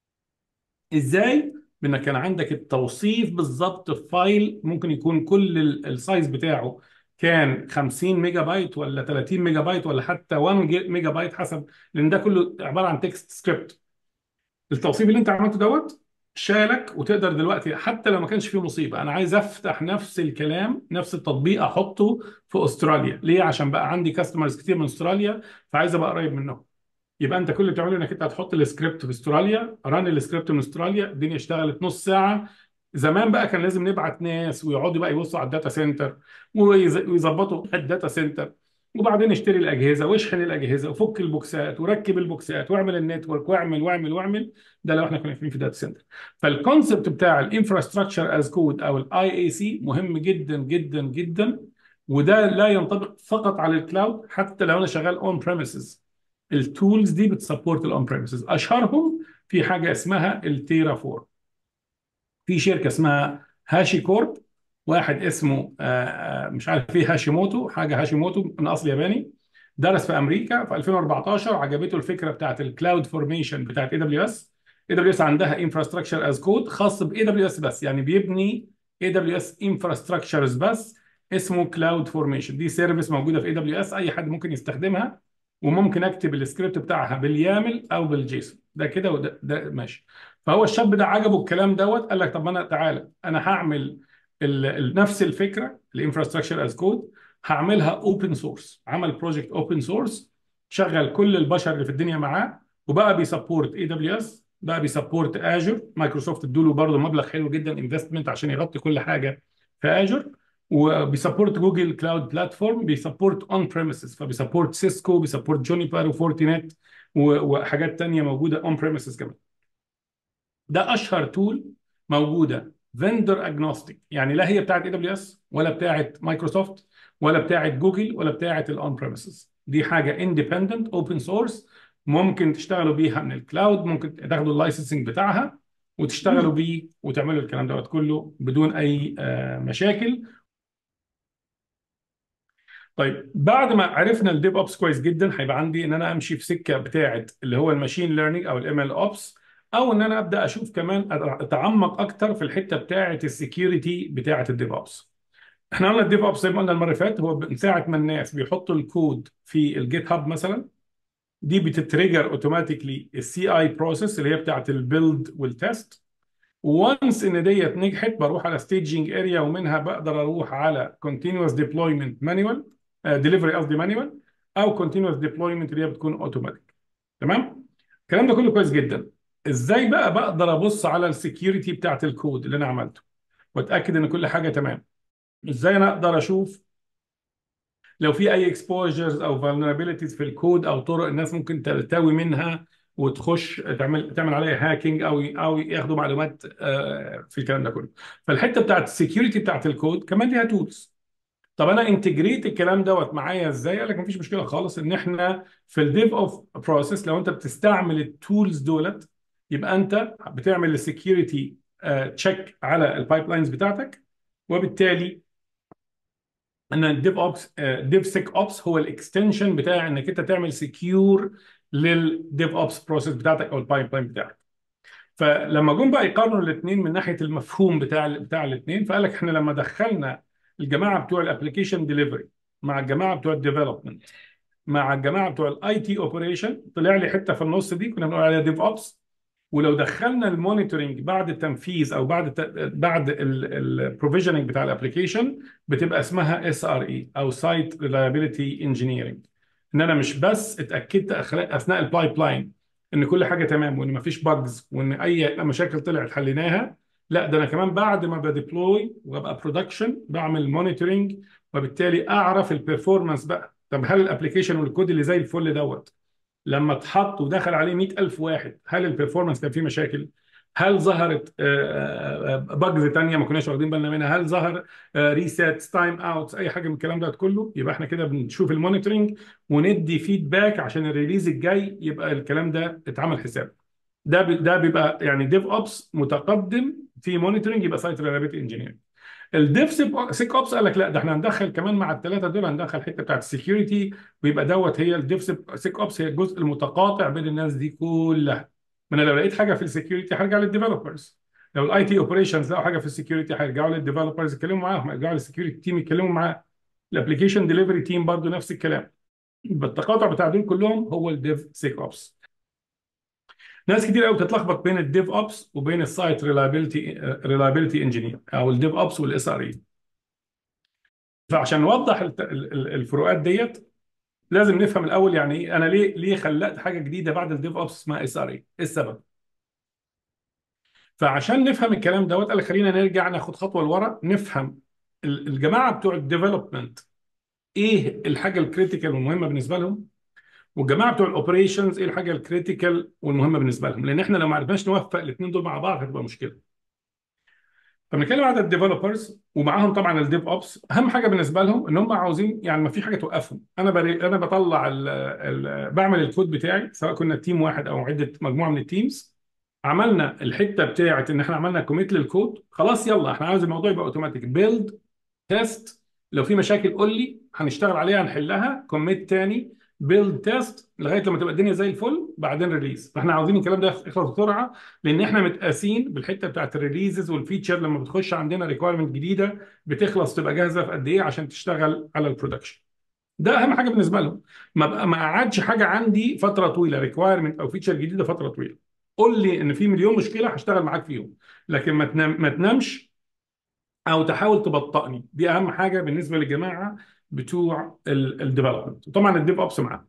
ازاي؟ بانك كان عندك التوصيف بالظبط في فايل، ممكن يكون كل السايز بتاعه كان 50 ميجا بايت ولا 30 ميجا بايت ولا حتى 1 ميجا بايت حسب، لان ده كله عباره عن تكست سكريبت. التوصيف اللي انت عملته دوت شالك، وتقدر دلوقتي حتى لو ما كانش فيه مصيبه، انا عايز افتح نفس الكلام نفس التطبيق احطه في استراليا، ليه؟ عشان بقى عندي كاستمرز كتير من استراليا، فعايز ابقى قريب منهم. يبقى انت كل اللي بتعمله انك انت هتحط السكريبت في استراليا، ران السكريبت من استراليا، الدنيا اشتغلت نص ساعه. زمان بقى كان لازم نبعت ناس ويقعدوا بقى يبصوا على الداتا سنتر ويظبطوا الداتا سنتر، وبعدين اشتري الاجهزه واشحن الاجهزه وفك البوكسات وركب البوكسات واعمل النتورك واعمل واعمل واعمل. ده لو احنا كنا في داتا سنتر. فالكونسبت بتاع الانفراستراكشر از كود او الاي اي سي مهم جدا جدا جدا. وده لا ينطبق فقط على الكلاود، حتى لو انا شغال اون بريمسز، التولز دي بتسبورت الاون بريمسز. اشهرهم في حاجه اسمها التيرا فور، في شركه اسمها هاشي كورب، واحد اسمه مش عارف ايه، هاشيموتو، حاجه هاشيموتو من اصل ياباني، درس في امريكا في 2014، عجبته الفكره بتاعت الكلاود فورميشن بتاعت اي دبليو اس. اي دبليو اس عندها انفراستراكشر از كود خاص باي دبليو اس بس، يعني بيبني اي دبليو اس انفراستراكشرز بس، اسمه كلاود فورميشن. دي سيرفيس موجوده في اي دبليو اس، اي حد ممكن يستخدمها، وممكن اكتب السكريبت بتاعها باليامل او بالجيسون، ده كده وده ده ماشي. فهو الشاب ده عجبه الكلام دوت، قال لك طب ما انا تعالى انا هعمل نفس الفكره الانفراستراكشر از كود، هعملها اوبن سورس. عمل بروجكت اوبن سورس، شغل كل البشر اللي في الدنيا معاه، وبقى بيسبورت اي دبليو اس، بقى بيسبورت اجر. مايكروسوفت ادوا له برضه مبلغ حلو جدا انفستمنت عشان يغطي كل حاجه في اجر. وبيسبورت جوجل كلاود بلاتفورم، بيسبورت اون بريمسز، فبيسبورت سيسكو، بيسبورت جونيبر وفورتينت وحاجات تانية موجوده اون بريمسز كمان. ده اشهر تول موجوده فيندر اجنوستيك، يعني لا هي بتاعت اي دبليو اس ولا بتاعت مايكروسوفت ولا بتاعت جوجل ولا بتاعت الاون بريمسز. دي حاجه اندبندنت اوبن سورس، ممكن تشتغلوا بيها من الكلاود، ممكن تاخدوا اللايسنسنج بتاعها وتشتغلوا بيه وتعملوا الكلام دوت كله بدون اي مشاكل. طيب بعد ما عرفنا الديف اوبس كويس جدا، هيبقى عندي ان انا امشي في سكه بتاعه اللي هو الماشين ليرنينج او الام ال اوبس، او ان انا ابدا اشوف كمان اتعمق اكتر في الحته بتاعه السكيورتي بتاعه الديف اوبس. احنا قلنا الديف اوبس زي ما قلنا المره اللي فاتت، هو من ساعه ما الناس بيحطوا الكود في الجيت هاب مثلا، دي بتتريجر اوتوماتيكلي السي اي بروسيس اللي هي بتاعه البيلد والتست. وانس ان ديت نجحت بروح على staging اريا، ومنها بقدر اروح على continuous deployment manual delivery قصدي مانيوال، او continuous deployment اللي هي بتكون اوتوماتيك. تمام. الكلام ده كله كويس جدا. ازاي بقى بقدر ابص على السكيورتي بتاعت الكود اللي انا عملته واتاكد ان كل حاجه تمام؟ ازاي انا اقدر اشوف لو في اي اكسبوجرز او vulnerabilities في الكود، او طرق الناس ممكن تلتوي منها وتخش تعمل عليها هاكينج، او ياخدوا معلومات في الكلام ده كله. فالحته بتاعت السكيورتي بتاعت الكود كمان ليها تولز. طب انا انتجريت الكلام دوت معايا ازاي؟ قال لك مفيش مشكله خالص ان احنا في الديف اوف بروسيس لو انت بتستعمل التولز دولت، يبقى انت بتعمل السكيورتي تشيك على البايب لاينز بتاعتك، وبالتالي ان الديف اوبس ديف سيك اوبس هو الاكستنشن بتاع انك انت تعمل سكيور للديف اوبس بروسيس بتاعتك او البايب لاين بتاعك. فلما جم بقى يقارنوا الاثنين من ناحيه المفهوم بتاع الاثنين، فقال لك احنا لما دخلنا الجماعه بتوع الابلكيشن ديليفري مع الجماعه بتوع الديفلوبمنت مع الجماعه بتوع الاي تي اوبريشن، طلع لي حته في النص دي كنا بنقول عليها ديف اوبس. ولو دخلنا المونيتورنج بعد التنفيذ او بعد البروفيجننج بتاع الابلكيشن، بتبقى اسمها اس ار اي او سايت ريلايبيليتي انجينيرنج. ان انا مش بس اتاكدت اثناء البايب لاين ان كل حاجه تمام وان مفيش باجز وان اي مشاكل طلعت حليناها، لا ده انا كمان بعد ما بديبلوي وابقى برودكشن بعمل مونيتورنج، وبالتالي اعرف البرفورمانس بقى. طب هل الابلكيشن والكود اللي زي الفل دوت لما اتحط ودخل عليه 100,000 واحد، هل البرفورمانس كان فيه مشاكل؟ هل ظهرت باجز تانية ما كناش واخدين بالنا منها؟ هل ظهر ريسيتس تايم اوتس اي حاجه من الكلام ده كله؟ يبقى احنا كده بنشوف المونيتورنج وندي فيدباك عشان الريليز الجاي يبقى الكلام ده اتعمل حساب. ده بيبقى يعني ديف اوبس متقدم في مونيتورنج، يبقى سايت ريلابيلتي انجينير. الديف سيك اوبس قال لك لا، ده احنا هندخل كمان مع الثلاثه دول هندخل حته بتاعت السكيورتي، ويبقى دوت هي الديف سيك اوبس هي الجزء المتقاطع بين الناس دي كلها. ما انا لو لقيت حاجه في السكيورتي هرجع للديفلوبرز، لو الاي تي اوبريشنز لقوا حاجه في السكيورتي هيرجعوا للديفلوبرز يتكلموا معاهم، هيرجعوا للسكيورتي تيم يتكلموا معاه، الابلكيشن ديليفري تيم برضه نفس الكلام. يبقى التقاطع بتاع دول كلهم هو الديف سيك اوبس. ناس كتير قوي بتتلخبط بين الديف اوبس وبين السايت ريلايبيلتي انجينير او الديف اوبس والاس ار اي. فعشان نوضح الفروقات ديت لازم نفهم الاول يعني ايه، انا ليه خلقت حاجه جديده بعد الديف اوبس اسمها اس ار اي، ايه السبب؟ فعشان نفهم الكلام دوت قال خلينا نرجع ناخد خطوه لورا نفهم الجماعه بتوع الديفلوبمنت ايه الحاجه الكريتيكال والمهمه بالنسبه لهم، والجماعه بتوع الاوبريشنز ايه الحاجه الكريتيكال والمهمه بالنسبه لهم، لان احنا لو ما عرفناش نوفق الاثنين دول مع بعض هتبقى مشكله. فبنتكلم على الديفلوبرز ومعاهم طبعا الديف اوبس، اهم حاجه بالنسبه لهم ان هم عاوزين يعني ما في حاجه توقفهم. انا بطلع بعمل الكود بتاعي سواء كنا تيم واحد او عده مجموعه من التيمز، عملنا الحته بتاعت ان احنا عملنا كوميت للكود خلاص، يلا احنا عاوز الموضوع يبقى اوتوماتيك بيلد تيست، لو في مشاكل قول لي هنشتغل عليها هنحلها، كوميت تاني بيلد تيست لغايه لما تبقى الدنيا زي الفل بعدين ريليز. فاحنا عاوزين الكلام ده يخلص بسرعه، لان احنا متقاسين بالحته بتاعت الريليزز والفيتشر، لما بتخش عندنا ريكويرمنت جديده بتخلص تبقى جاهزه في قد ايه عشان تشتغل على البرودكشن. ده اهم حاجه بالنسبه لهم. ما قعدش حاجه عندي فتره طويله ريكويرمنت او فيتشر جديده فتره طويله، قول لي ان في مليون مشكله هشتغل معاك فيهم، لكن ما تنامش او تحاول تبطئني. دي اهم حاجه بالنسبه للجماعه بتوع الديفلوبمنت، وطبعا الديف اوبس معاهم.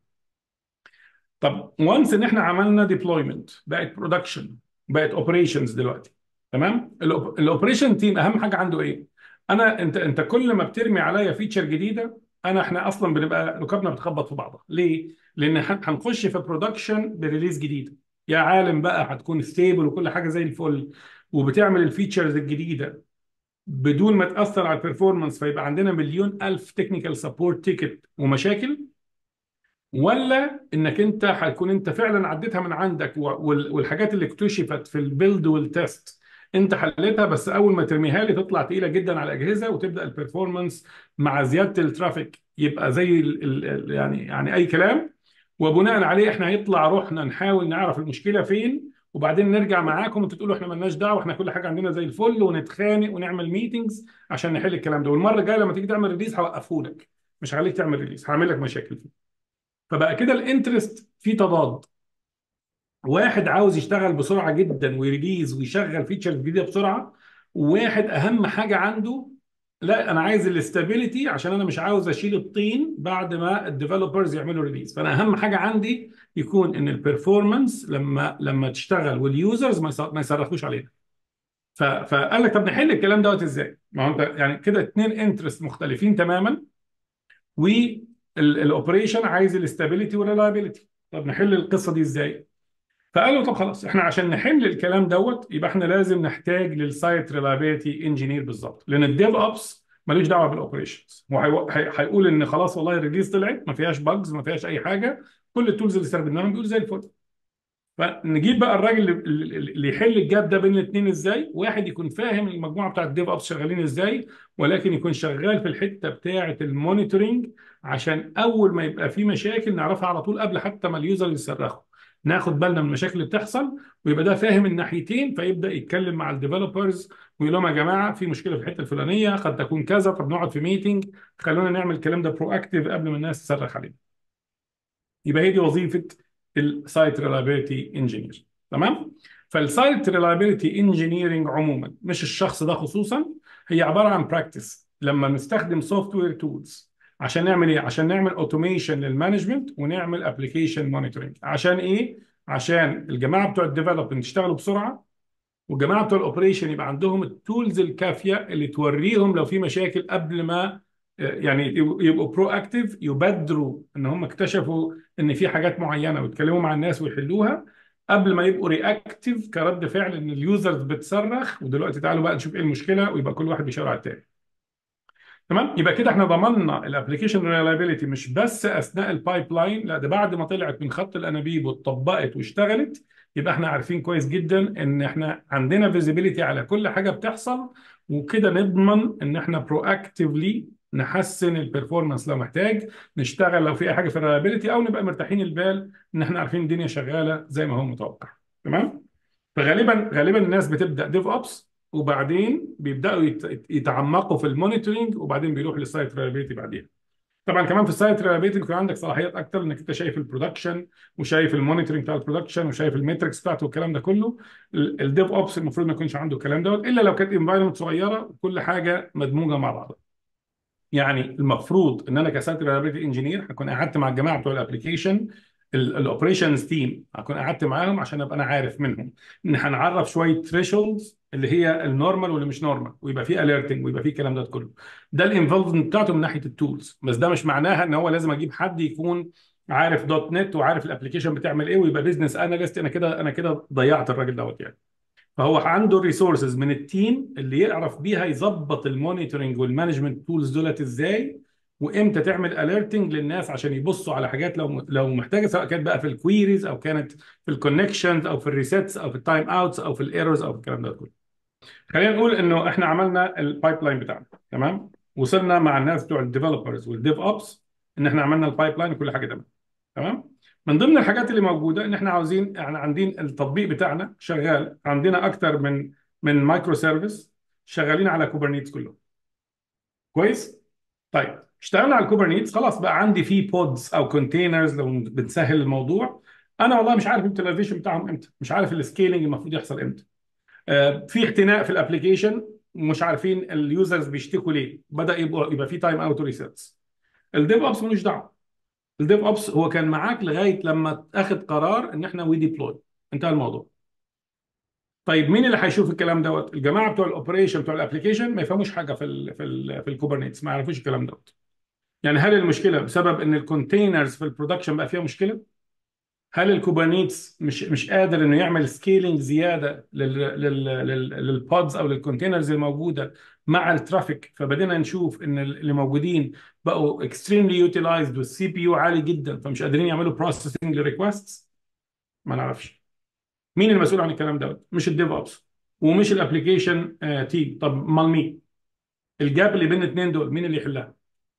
طب وانس ان احنا عملنا ديبلويمنت بقت برودكشن بقت اوبريشنز دلوقتي، تمام. الاوبريشن تيم اهم حاجه عنده ايه؟ انت كل ما بترمي عليا فيتشر جديده احنا اصلا بنبقى ركبنا بتخبط في بعضها. ليه؟ لان هنخش في برودكشن بريليز جديد، يا عالم بقى هتكون ستيبل وكل حاجه زي الفل وبتعمل الفيتشرز الجديده بدون ما تاثر على البرفورمانس، فيبقى عندنا مليون الف تكنيكال سبورت تيكت ومشاكل، ولا انك انت هتكون انت فعلا عديتها من عندك والحاجات اللي اكتشفت في البيلد والتست انت حليتها، بس اول ما ترميها لي تطلع تقيله جدا على الاجهزه وتبدا البرفورمانس مع زياده الترافيك يبقى زي يعني اي كلام، وبناء عليه احنا هيطلع روحنا نحاول نعرف المشكله فين، وبعدين نرجع معاكم وانتوا تقولوا احنا مالناش دعوه احنا كل حاجه عندنا زي الفل، ونتخانق ونعمل ميتنجز عشان نحل الكلام ده، والمره الجايه لما تيجي تعمل ريليز هوقفه لك، مش هخليك تعمل ريليز، هعمل لك مشاكل فيه. فبقى كده الانترست في تضاد، واحد عاوز يشتغل بسرعه جدا ويريليز ويشغل فيتشرز جديده بسرعه، وواحد اهم حاجه عنده لا انا عايز الاستابيليتي عشان انا مش عاوز اشيل الطين بعد ما الديفلوبرز يعملوا ريليز. فانا اهم حاجه عندي يكون ان البرفورمانس لما تشتغل واليوزرز ما يصرخوش علينا. فقال لك طب نحل الكلام دوت ازاي؟ ما هو انت يعني كده اتنين انترست مختلفين تماما، والاوبريشن عايز الاستابيليتي والريلايبيليتي. طب نحل القصه دي ازاي؟ فقالوا طب خلاص احنا عشان نحل الكلام دوت يبقى احنا لازم نحتاج للسايت ريلايبيليتي انجينير بالظبط، لان الديف اوبس ملوش دعوه بالاوبريشنز. هو هيقول ان خلاص والله الريليز طلعت ما فيهاش باجز ما فيهاش اي حاجه، كل التولز اللي استخدمناهم بيقول زي الفل. فنجيب بقى الراجل اللي يحل الجاب ده بين الاثنين ازاي. واحد يكون فاهم المجموعه بتاعت الديف ابس شغالين ازاي، ولكن يكون شغال في الحته بتاعه المونيتورنج، عشان اول ما يبقى في مشاكل نعرفها على طول قبل حتى ما اليوزر يصرخوا، ناخد بالنا من المشاكل اللي بتحصل، ويبقى ده فاهم الناحيتين، فيبدا يتكلم مع الديفلوبرز ويقول لهم يا جماعه في مشكله في الحته الفلانيه قد تكون كذا، طب نقعد في ميتنج خلونا نعمل الكلام ده برو اكتيف قبل ما الناس تصرخ علينا. يبقى هي دي وظيفه السايت ريلايبيليتي انجينير. تمام. فالسايت ريلايبيليتي انجينيرنج عموما، مش الشخص ده خصوصا، هي عباره عن براكتس لما نستخدم سوفت وير تولز عشان نعمل ايه؟ عشان نعمل اوتوميشن للمانجمنت ونعمل ابلكيشن مونيتورنج. عشان ايه؟ عشان الجماعه بتوع الديفلوبمنت يشتغلوا بسرعه، والجماعه بتوع الاوبريشن يبقى عندهم التولز الكافيه اللي توريهم لو في مشاكل قبل ما يعني يبقوا برو اكتيف، يبادروا ان هم اكتشفوا ان في حاجات معينه ويتكلموا مع الناس ويحلوها، قبل ما يبقوا رياكتيف كرد فعل ان اليوزرز بتصرخ ودلوقتي تعالوا بقى نشوف ايه المشكله، ويبقى كل واحد بيشاور على التاني. تمام. يبقى كده احنا ضمننا الابلكيشن ريلايبيليتي مش بس اثناء البايب لاين، لا ده بعد ما طلعت من خط الانابيب واتطبقت واشتغلت، يبقى احنا عارفين كويس جدا ان احنا عندنا فيزيبيليتي على كل حاجه بتحصل، وكده نضمن ان احنا برو اكتيفلي نحسن البرفورمانس لو محتاج، نشتغل لو في اي حاجه في الريلايبيليتي، او نبقى مرتاحين البال ان احنا عارفين الدنيا شغاله زي ما هو متوقع. تمام. فغالبا الناس بتبدا ديف اوبس، وبعدين بيبداوا يتعمقوا في المونيتورنج، وبعدين بيروحوا للسايت ريلابيلتي بعدين. طبعا كمان في السايت ريلابيلتي بيكون عندك صلاحيات اكتر، انك انت شايف البرودكشن وشايف المونيتورنج بتاع البرودكشن وشايف الميتركس بتاعته والكلام ده كله. الديف اوبس المفروض ما يكونش عنده الكلام دوت، الا لو كانت انفايرمنت صغيره وكل حاجه مدموجه مع بعض. يعني المفروض ان انا كسايت ريلابيلتي انجينير هكون قعدت مع الجماعه بتوع الابلكيشن الاوبريشنز تيم، هكون قعدت معاهم عشان ابقى انا عارف منهم ان هنعرف شويه ثريشولدز اللي هي النورمال واللي مش نورمال، ويبقى في اليرتنج ويبقى في الكلام ده كله. ده الانفولفمنت بتاعته من ناحيه التولز، بس ده مش معناها ان هو لازم اجيب حد يكون عارف دوت نت وعارف الابلكيشن بتعمل ايه ويبقى بزنس اناليست. انا كده ضيعت الراجل دوت يعني. فهو عنده الريسورسز من التيم اللي يعرف بيها يظبط المونيتورنج والمانجمنت تولز دولت ازاي، وامتى تعمل اليرتنج للناس عشان يبصوا على حاجات لو محتاجه، سواء كانت بقى في الكويريز او كانت في الكونكشنز او في الريسيتس او في التايم اوتس او في الايرورز او في الكلام ده كله. خلينا نقول انه احنا عملنا البايب لاين بتاعنا. تمام. وصلنا مع الناس بتوع الديفلوبرز والديف اوبس ان احنا عملنا البايب لاين وكل حاجه تمام. تمام. من ضمن الحاجات اللي موجوده ان احنا عاوزين، يعني عندنا التطبيق بتاعنا شغال، عندنا اكتر من مايكرو سيرفيس شغالين على كوبرنيتس كلهم. كويس. طيب اشتغلنا على الكوبرنيتس، خلاص بقى عندي فيه بودز او كونتينرز لو بنسهل الموضوع. انا والله مش عارف اليوتيلايزيشن بتاعهم امتى، مش عارف السكيلينج المفروض يحصل امتى، في اختناق في الابلكيشن ومش عارفين اليوزرز بيشتكوا ليه، بدا يبقى في تايم اوت ريسيتس. الديف اوبس ملوش دعوه. الديف اوبس هو كان معاك لغايه لما اخذ قرار ان احنا وي ديبلوي، انتهى الموضوع. طيب مين اللي هيشوف الكلام دوت؟ الجماعه بتوع الاوبريشن بتوع الابلكيشن ما يفهموش حاجه في الكوبرنيتس، ما يعرفوش الكلام دوت. يعني هل المشكله بسبب ان الكونتينرز في البرودكشن بقى فيها مشكله؟ هل الكوبرنيتس مش قادر انه يعمل سكيلينج زياده للبودز او للكونتينرز الموجوده مع الترافيك، فبدينا نشوف ان اللي موجودين بقوا اكستريملي يوتيلايزد والسي بي يو عالي جدا، فمش قادرين يعملوا بروسيسنج للريكوستس؟ ما نعرفش. مين المسؤول عن الكلام ده؟ مش الديف اوبس ومش الابلكيشن تيم. طب امال مين؟ الجاب اللي بين الاثنين دول مين اللي يحلها؟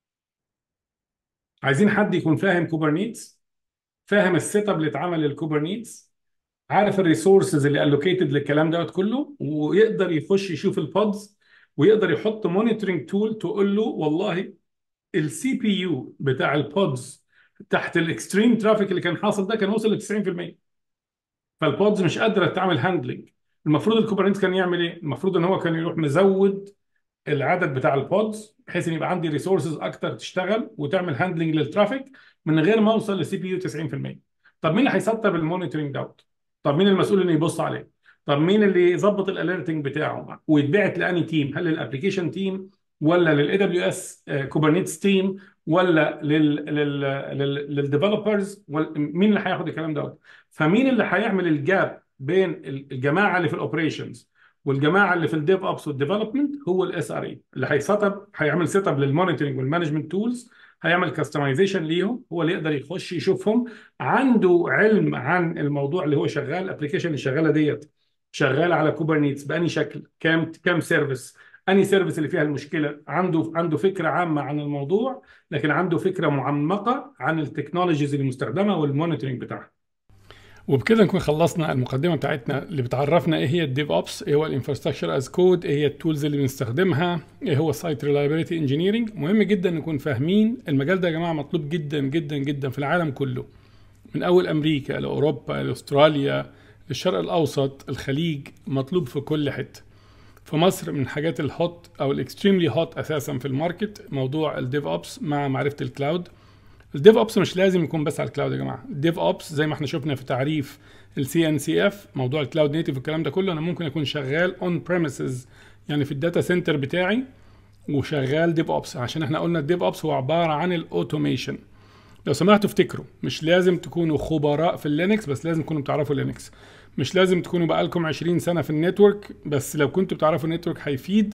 عايزين حد يكون فاهم كوبرنيتس، فاهم السيت اب اللي اتعمل للكوبرنيتس، عارف الريسورسز اللي الوكيتد للكلام دوت كله، ويقدر يخش يشوف البودز، ويقدر يحط مونيتورنج تول تقول له والله السي بي يو بتاع البودز تحت الاكستريم ترافيك اللي كان حاصل ده كان وصل ل 90%، فالبودز مش قادره تعمل هاندلنج. المفروض الكوبرنيتس كان يعمل ايه؟ المفروض ان هو كان يروح مزود العدد بتاع البودز بحيث ان يبقى عندي ريسورسز اكتر تشتغل وتعمل هاندلنج للترافيك من غير ما اوصل لسي بي يو 90%. طب مين اللي هيسطب المونيتورنج دوت؟ طب مين المسؤول انه يبص عليه؟ طب مين اللي يظبط الاليرتنج بتاعه ويتبعت لاني تيم؟ هل للابلكيشن تيم ولا للاي دبليو اس كوبرنيتس تيم ولا للديفلوبرز؟ مين اللي هياخد الكلام دوت؟ فمين اللي هيعمل الجاب بين الجماعه اللي في الاوبريشنز والجماعه اللي في الديف اوبس والديفلوبمنت هو الاس ار اي اللي هيعمل سيت اب للمونيتورنج والمانجمنت تولز، هيعمل كاستمايزيشن ليهم، هو اللي يقدر يخش يشوفهم، عنده علم عن الموضوع اللي هو شغال، الابلكيشن اللي شغاله ديت شغاله على كوبرنيتس بأني شكل، كام سيرفيس، اني سيرفيس اللي فيها المشكله، عنده فكره عامه عن الموضوع، لكن عنده فكره معمقه عن التكنولوجيز المستخدمه والمونيتورنج بتاعها. وبكده نكون خلصنا المقدمه بتاعتنا اللي بتعرفنا ايه هي الديف اوبس، ايه هو الانفراستراكشر از كود، ايه هي التولز اللي بنستخدمها، ايه هو السايت ريلايبيليتي انجينيرنج. مهم جدا نكون فاهمين المجال ده يا جماعه، مطلوب جدا جدا جدا في العالم كله، من اول امريكا لاوروبا لاستراليا للشرق الاوسط الخليج، مطلوب في كل حته. في مصر من الحاجات الهوت او الاكستريملي هوت اساسا في الماركت موضوع الديف اوبس مع معرفه الكلاود. الديف اوبس مش لازم يكون بس على الكلاود يا جماعه، الديف اوبس زي ما احنا شفنا في تعريف السي ان سي اف، موضوع الكلاود نيتيف والكلام ده كله، انا ممكن اكون شغال اون بريميسز يعني في الداتا سنتر بتاعي وشغال ديف اوبس، عشان احنا قلنا الديف اوبس هو عباره عن الاوتوميشن. لو سمحتوا افتكروا، مش لازم تكونوا خبراء في اللينكس بس لازم تكونوا بتعرفوا لينكس، مش لازم تكونوا بقالكم 20 سنه في النتورك بس لو كنتوا بتعرفوا النتورك هيفيد،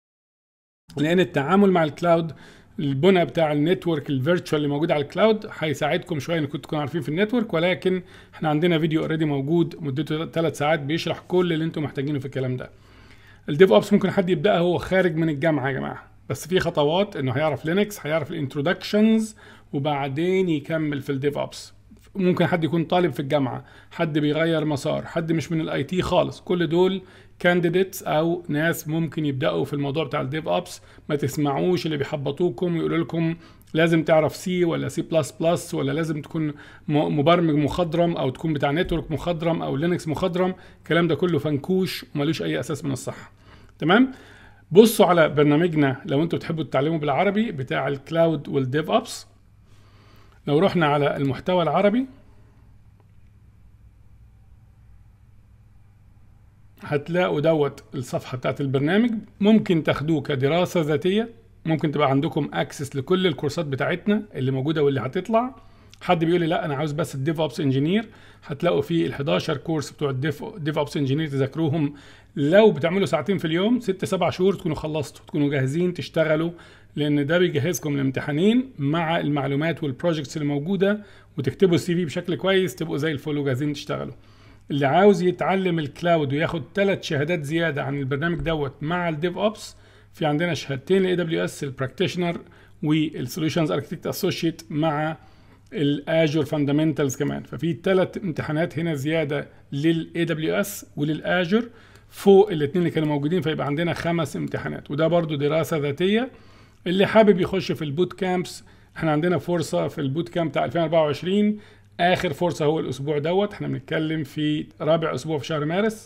لان التعامل مع الكلاود، البنى بتاع النتورك الفيرتشوال اللي موجود على الكلاود هيساعدكم شويه انكم تكونوا عارفين في النتورك. ولكن احنا عندنا فيديو اوريدي موجود مدته 3 ساعات بيشرح كل اللي انتم محتاجينه في الكلام ده. الديف اوبس ممكن حد يبداها هو خارج من الجامعه يا جماعه، بس في خطوات انه هيعرف لينكس، هيعرف الانترودكشنز، وبعدين يكمل في الديف اوبس. ممكن حد يكون طالب في الجامعه، حد بيغير مسار، حد مش من الاي تي خالص، كل دول كانديديتس او ناس ممكن يبداوا في الموضوع بتاع الديف اوبس. ما تسمعوش اللي بيحبطوكم ويقولوا لكم لازم تعرف سي ولا سي بلس بلس ولا لازم تكون مبرمج مخضرم او تكون بتاع نتورك مخضرم او لينكس مخضرم، الكلام ده كله فنكوش ومالوش اي اساس من الصحه. تمام؟ بصوا على برنامجنا لو انتوا بتحبوا تتعلموا بالعربي بتاع الكلاود والديف اوبس. لو رحنا على المحتوى العربي هتلاقوا دوت الصفحة بتاعت البرنامج، ممكن تاخدوه كدراسة ذاتية، ممكن تبقى عندكم اكسس لكل الكورسات بتاعتنا اللي موجودة واللي هتطلع. حد بيقول لي لا انا عاوز بس الديف اوبس انجينير، هتلاقوا فيه ال11 كورس بتوع الديف اوبس انجينير تذاكروهم، لو بتعملوا ساعتين في اليوم 6-7 شهور تكونوا خلصتوا، تكونوا جاهزين تشتغلوا، لان ده بيجهزكم للامتحانين مع المعلومات والبروجكتس اللي موجودة، وتكتبوا السي في بشكل كويس تبقوا زي الفل وجاهزين تشتغلوا. اللي عاوز يتعلم الكلاود وياخد 3 شهادات زيادة عن البرنامج دوت مع الديف اوبس، في عندنا شهادتين ل AWS البراكتيشنر والسوليوشنز اركتكت اسوشيت مع الاجور فاندامنتالز كمان، ففي 3 امتحانات هنا زيادة لل AWS وللاجور فوق الاثنين اللي كانوا موجودين، فيبقى عندنا 5 امتحانات، وده برضو دراسة ذاتية. اللي حابب يخش في البوت كامبس، احنا عندنا فرصة في البوت كامب بتاع 2024، اخر فرصة هو الاسبوع دوت، احنا بنتكلم في رابع اسبوع في شهر مارس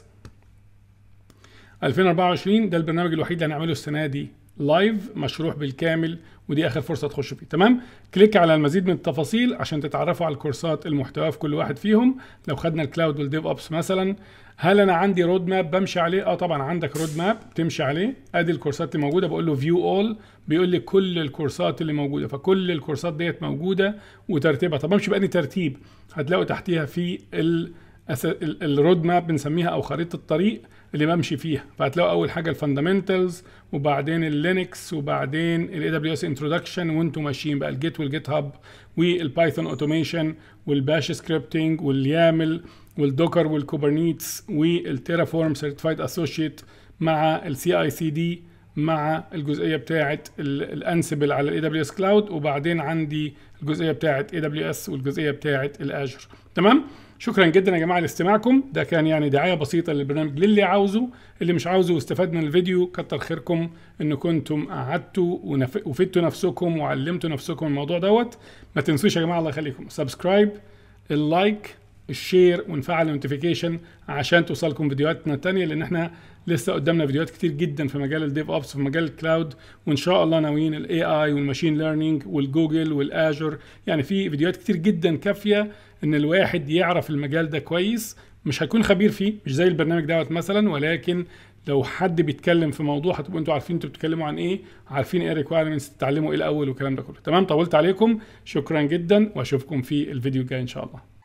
2024، ده البرنامج الوحيد اللي هنعمله السنة دي لايف مشروح بالكامل، ودي اخر فرصة تخشوا فيه. تمام؟ كليك على المزيد من التفاصيل عشان تتعرفوا على الكورسات المحتوى في كل واحد فيهم. لو خدنا الكلاود والديف اوبس مثلا، هل انا عندي رود ماب بمشي عليه؟ طبعا عندك رود ماب بتمشي عليه، ادي الكورسات اللي موجوده، بقول له فيو اول بيقول لي كل الكورسات اللي موجوده، فكل الكورسات ديت موجوده وترتيبها. طب امشي بأني ترتيب؟ هتلاقوا تحتيها في الرود ماب بنسميها او خريطه الطريق اللي بمشي فيها، فهتلاقوا اول حاجه الفاندامنتالز، وبعدين اللينكس، وبعدين الاي دبليو اس انتروداكشن، وانتم ماشيين بقى الجيت والجيت هاب والبايثون اوتوميشن والباش سكريبتنج واليامل والدوكر والكوبرنيتس والتيرافورم سيرتيفايد اسوشيت مع السي اي سي دي مع الجزئيه بتاعه الانسبل على الاي دبليو اس كلاود، وبعدين عندي الجزئيه بتاعه اي دبليو اس والجزئيه بتاعه الاجر. تمام؟ شكرا جدا يا جماعه لاستماعكم، ده كان يعني دعايه بسيطه للبرنامج للي عاوزه، اللي مش عاوزه واستفاد من الفيديو كتر خيركم ان كنتم قعدتوا وفدتوا نفسكم وعلمتوا نفسكم الموضوع دوت. ما تنسوش يا جماعه الله يخليكم سبسكرايب، اللايك، الشير، ونفعل النوتيفيكيشن عشان توصلكم فيديوهاتنا التانية، لان احنا لسه قدامنا فيديوهات كتير جدا في مجال الديف اوبس وفي مجال الكلاود، وان شاء الله ناويين الاي اي والماشين ليرنينج والجوجل والاجر، يعني في فيديوهات كتير جدا كافيه ان الواحد يعرف المجال ده كويس. مش هيكون خبير فيه مش زي البرنامج دوت مثلا، ولكن لو حد بيتكلم في موضوع هتبقوا انتوا عارفين انتوا بتتكلموا عن ايه، عارفين ايه ريكوايرمنتس، تتعلموا ايه الاول والكلام ده كله. تمام؟ طولت عليكم، شكرا جدا، واشوفكم في الفيديو الجاي ان شاء الله.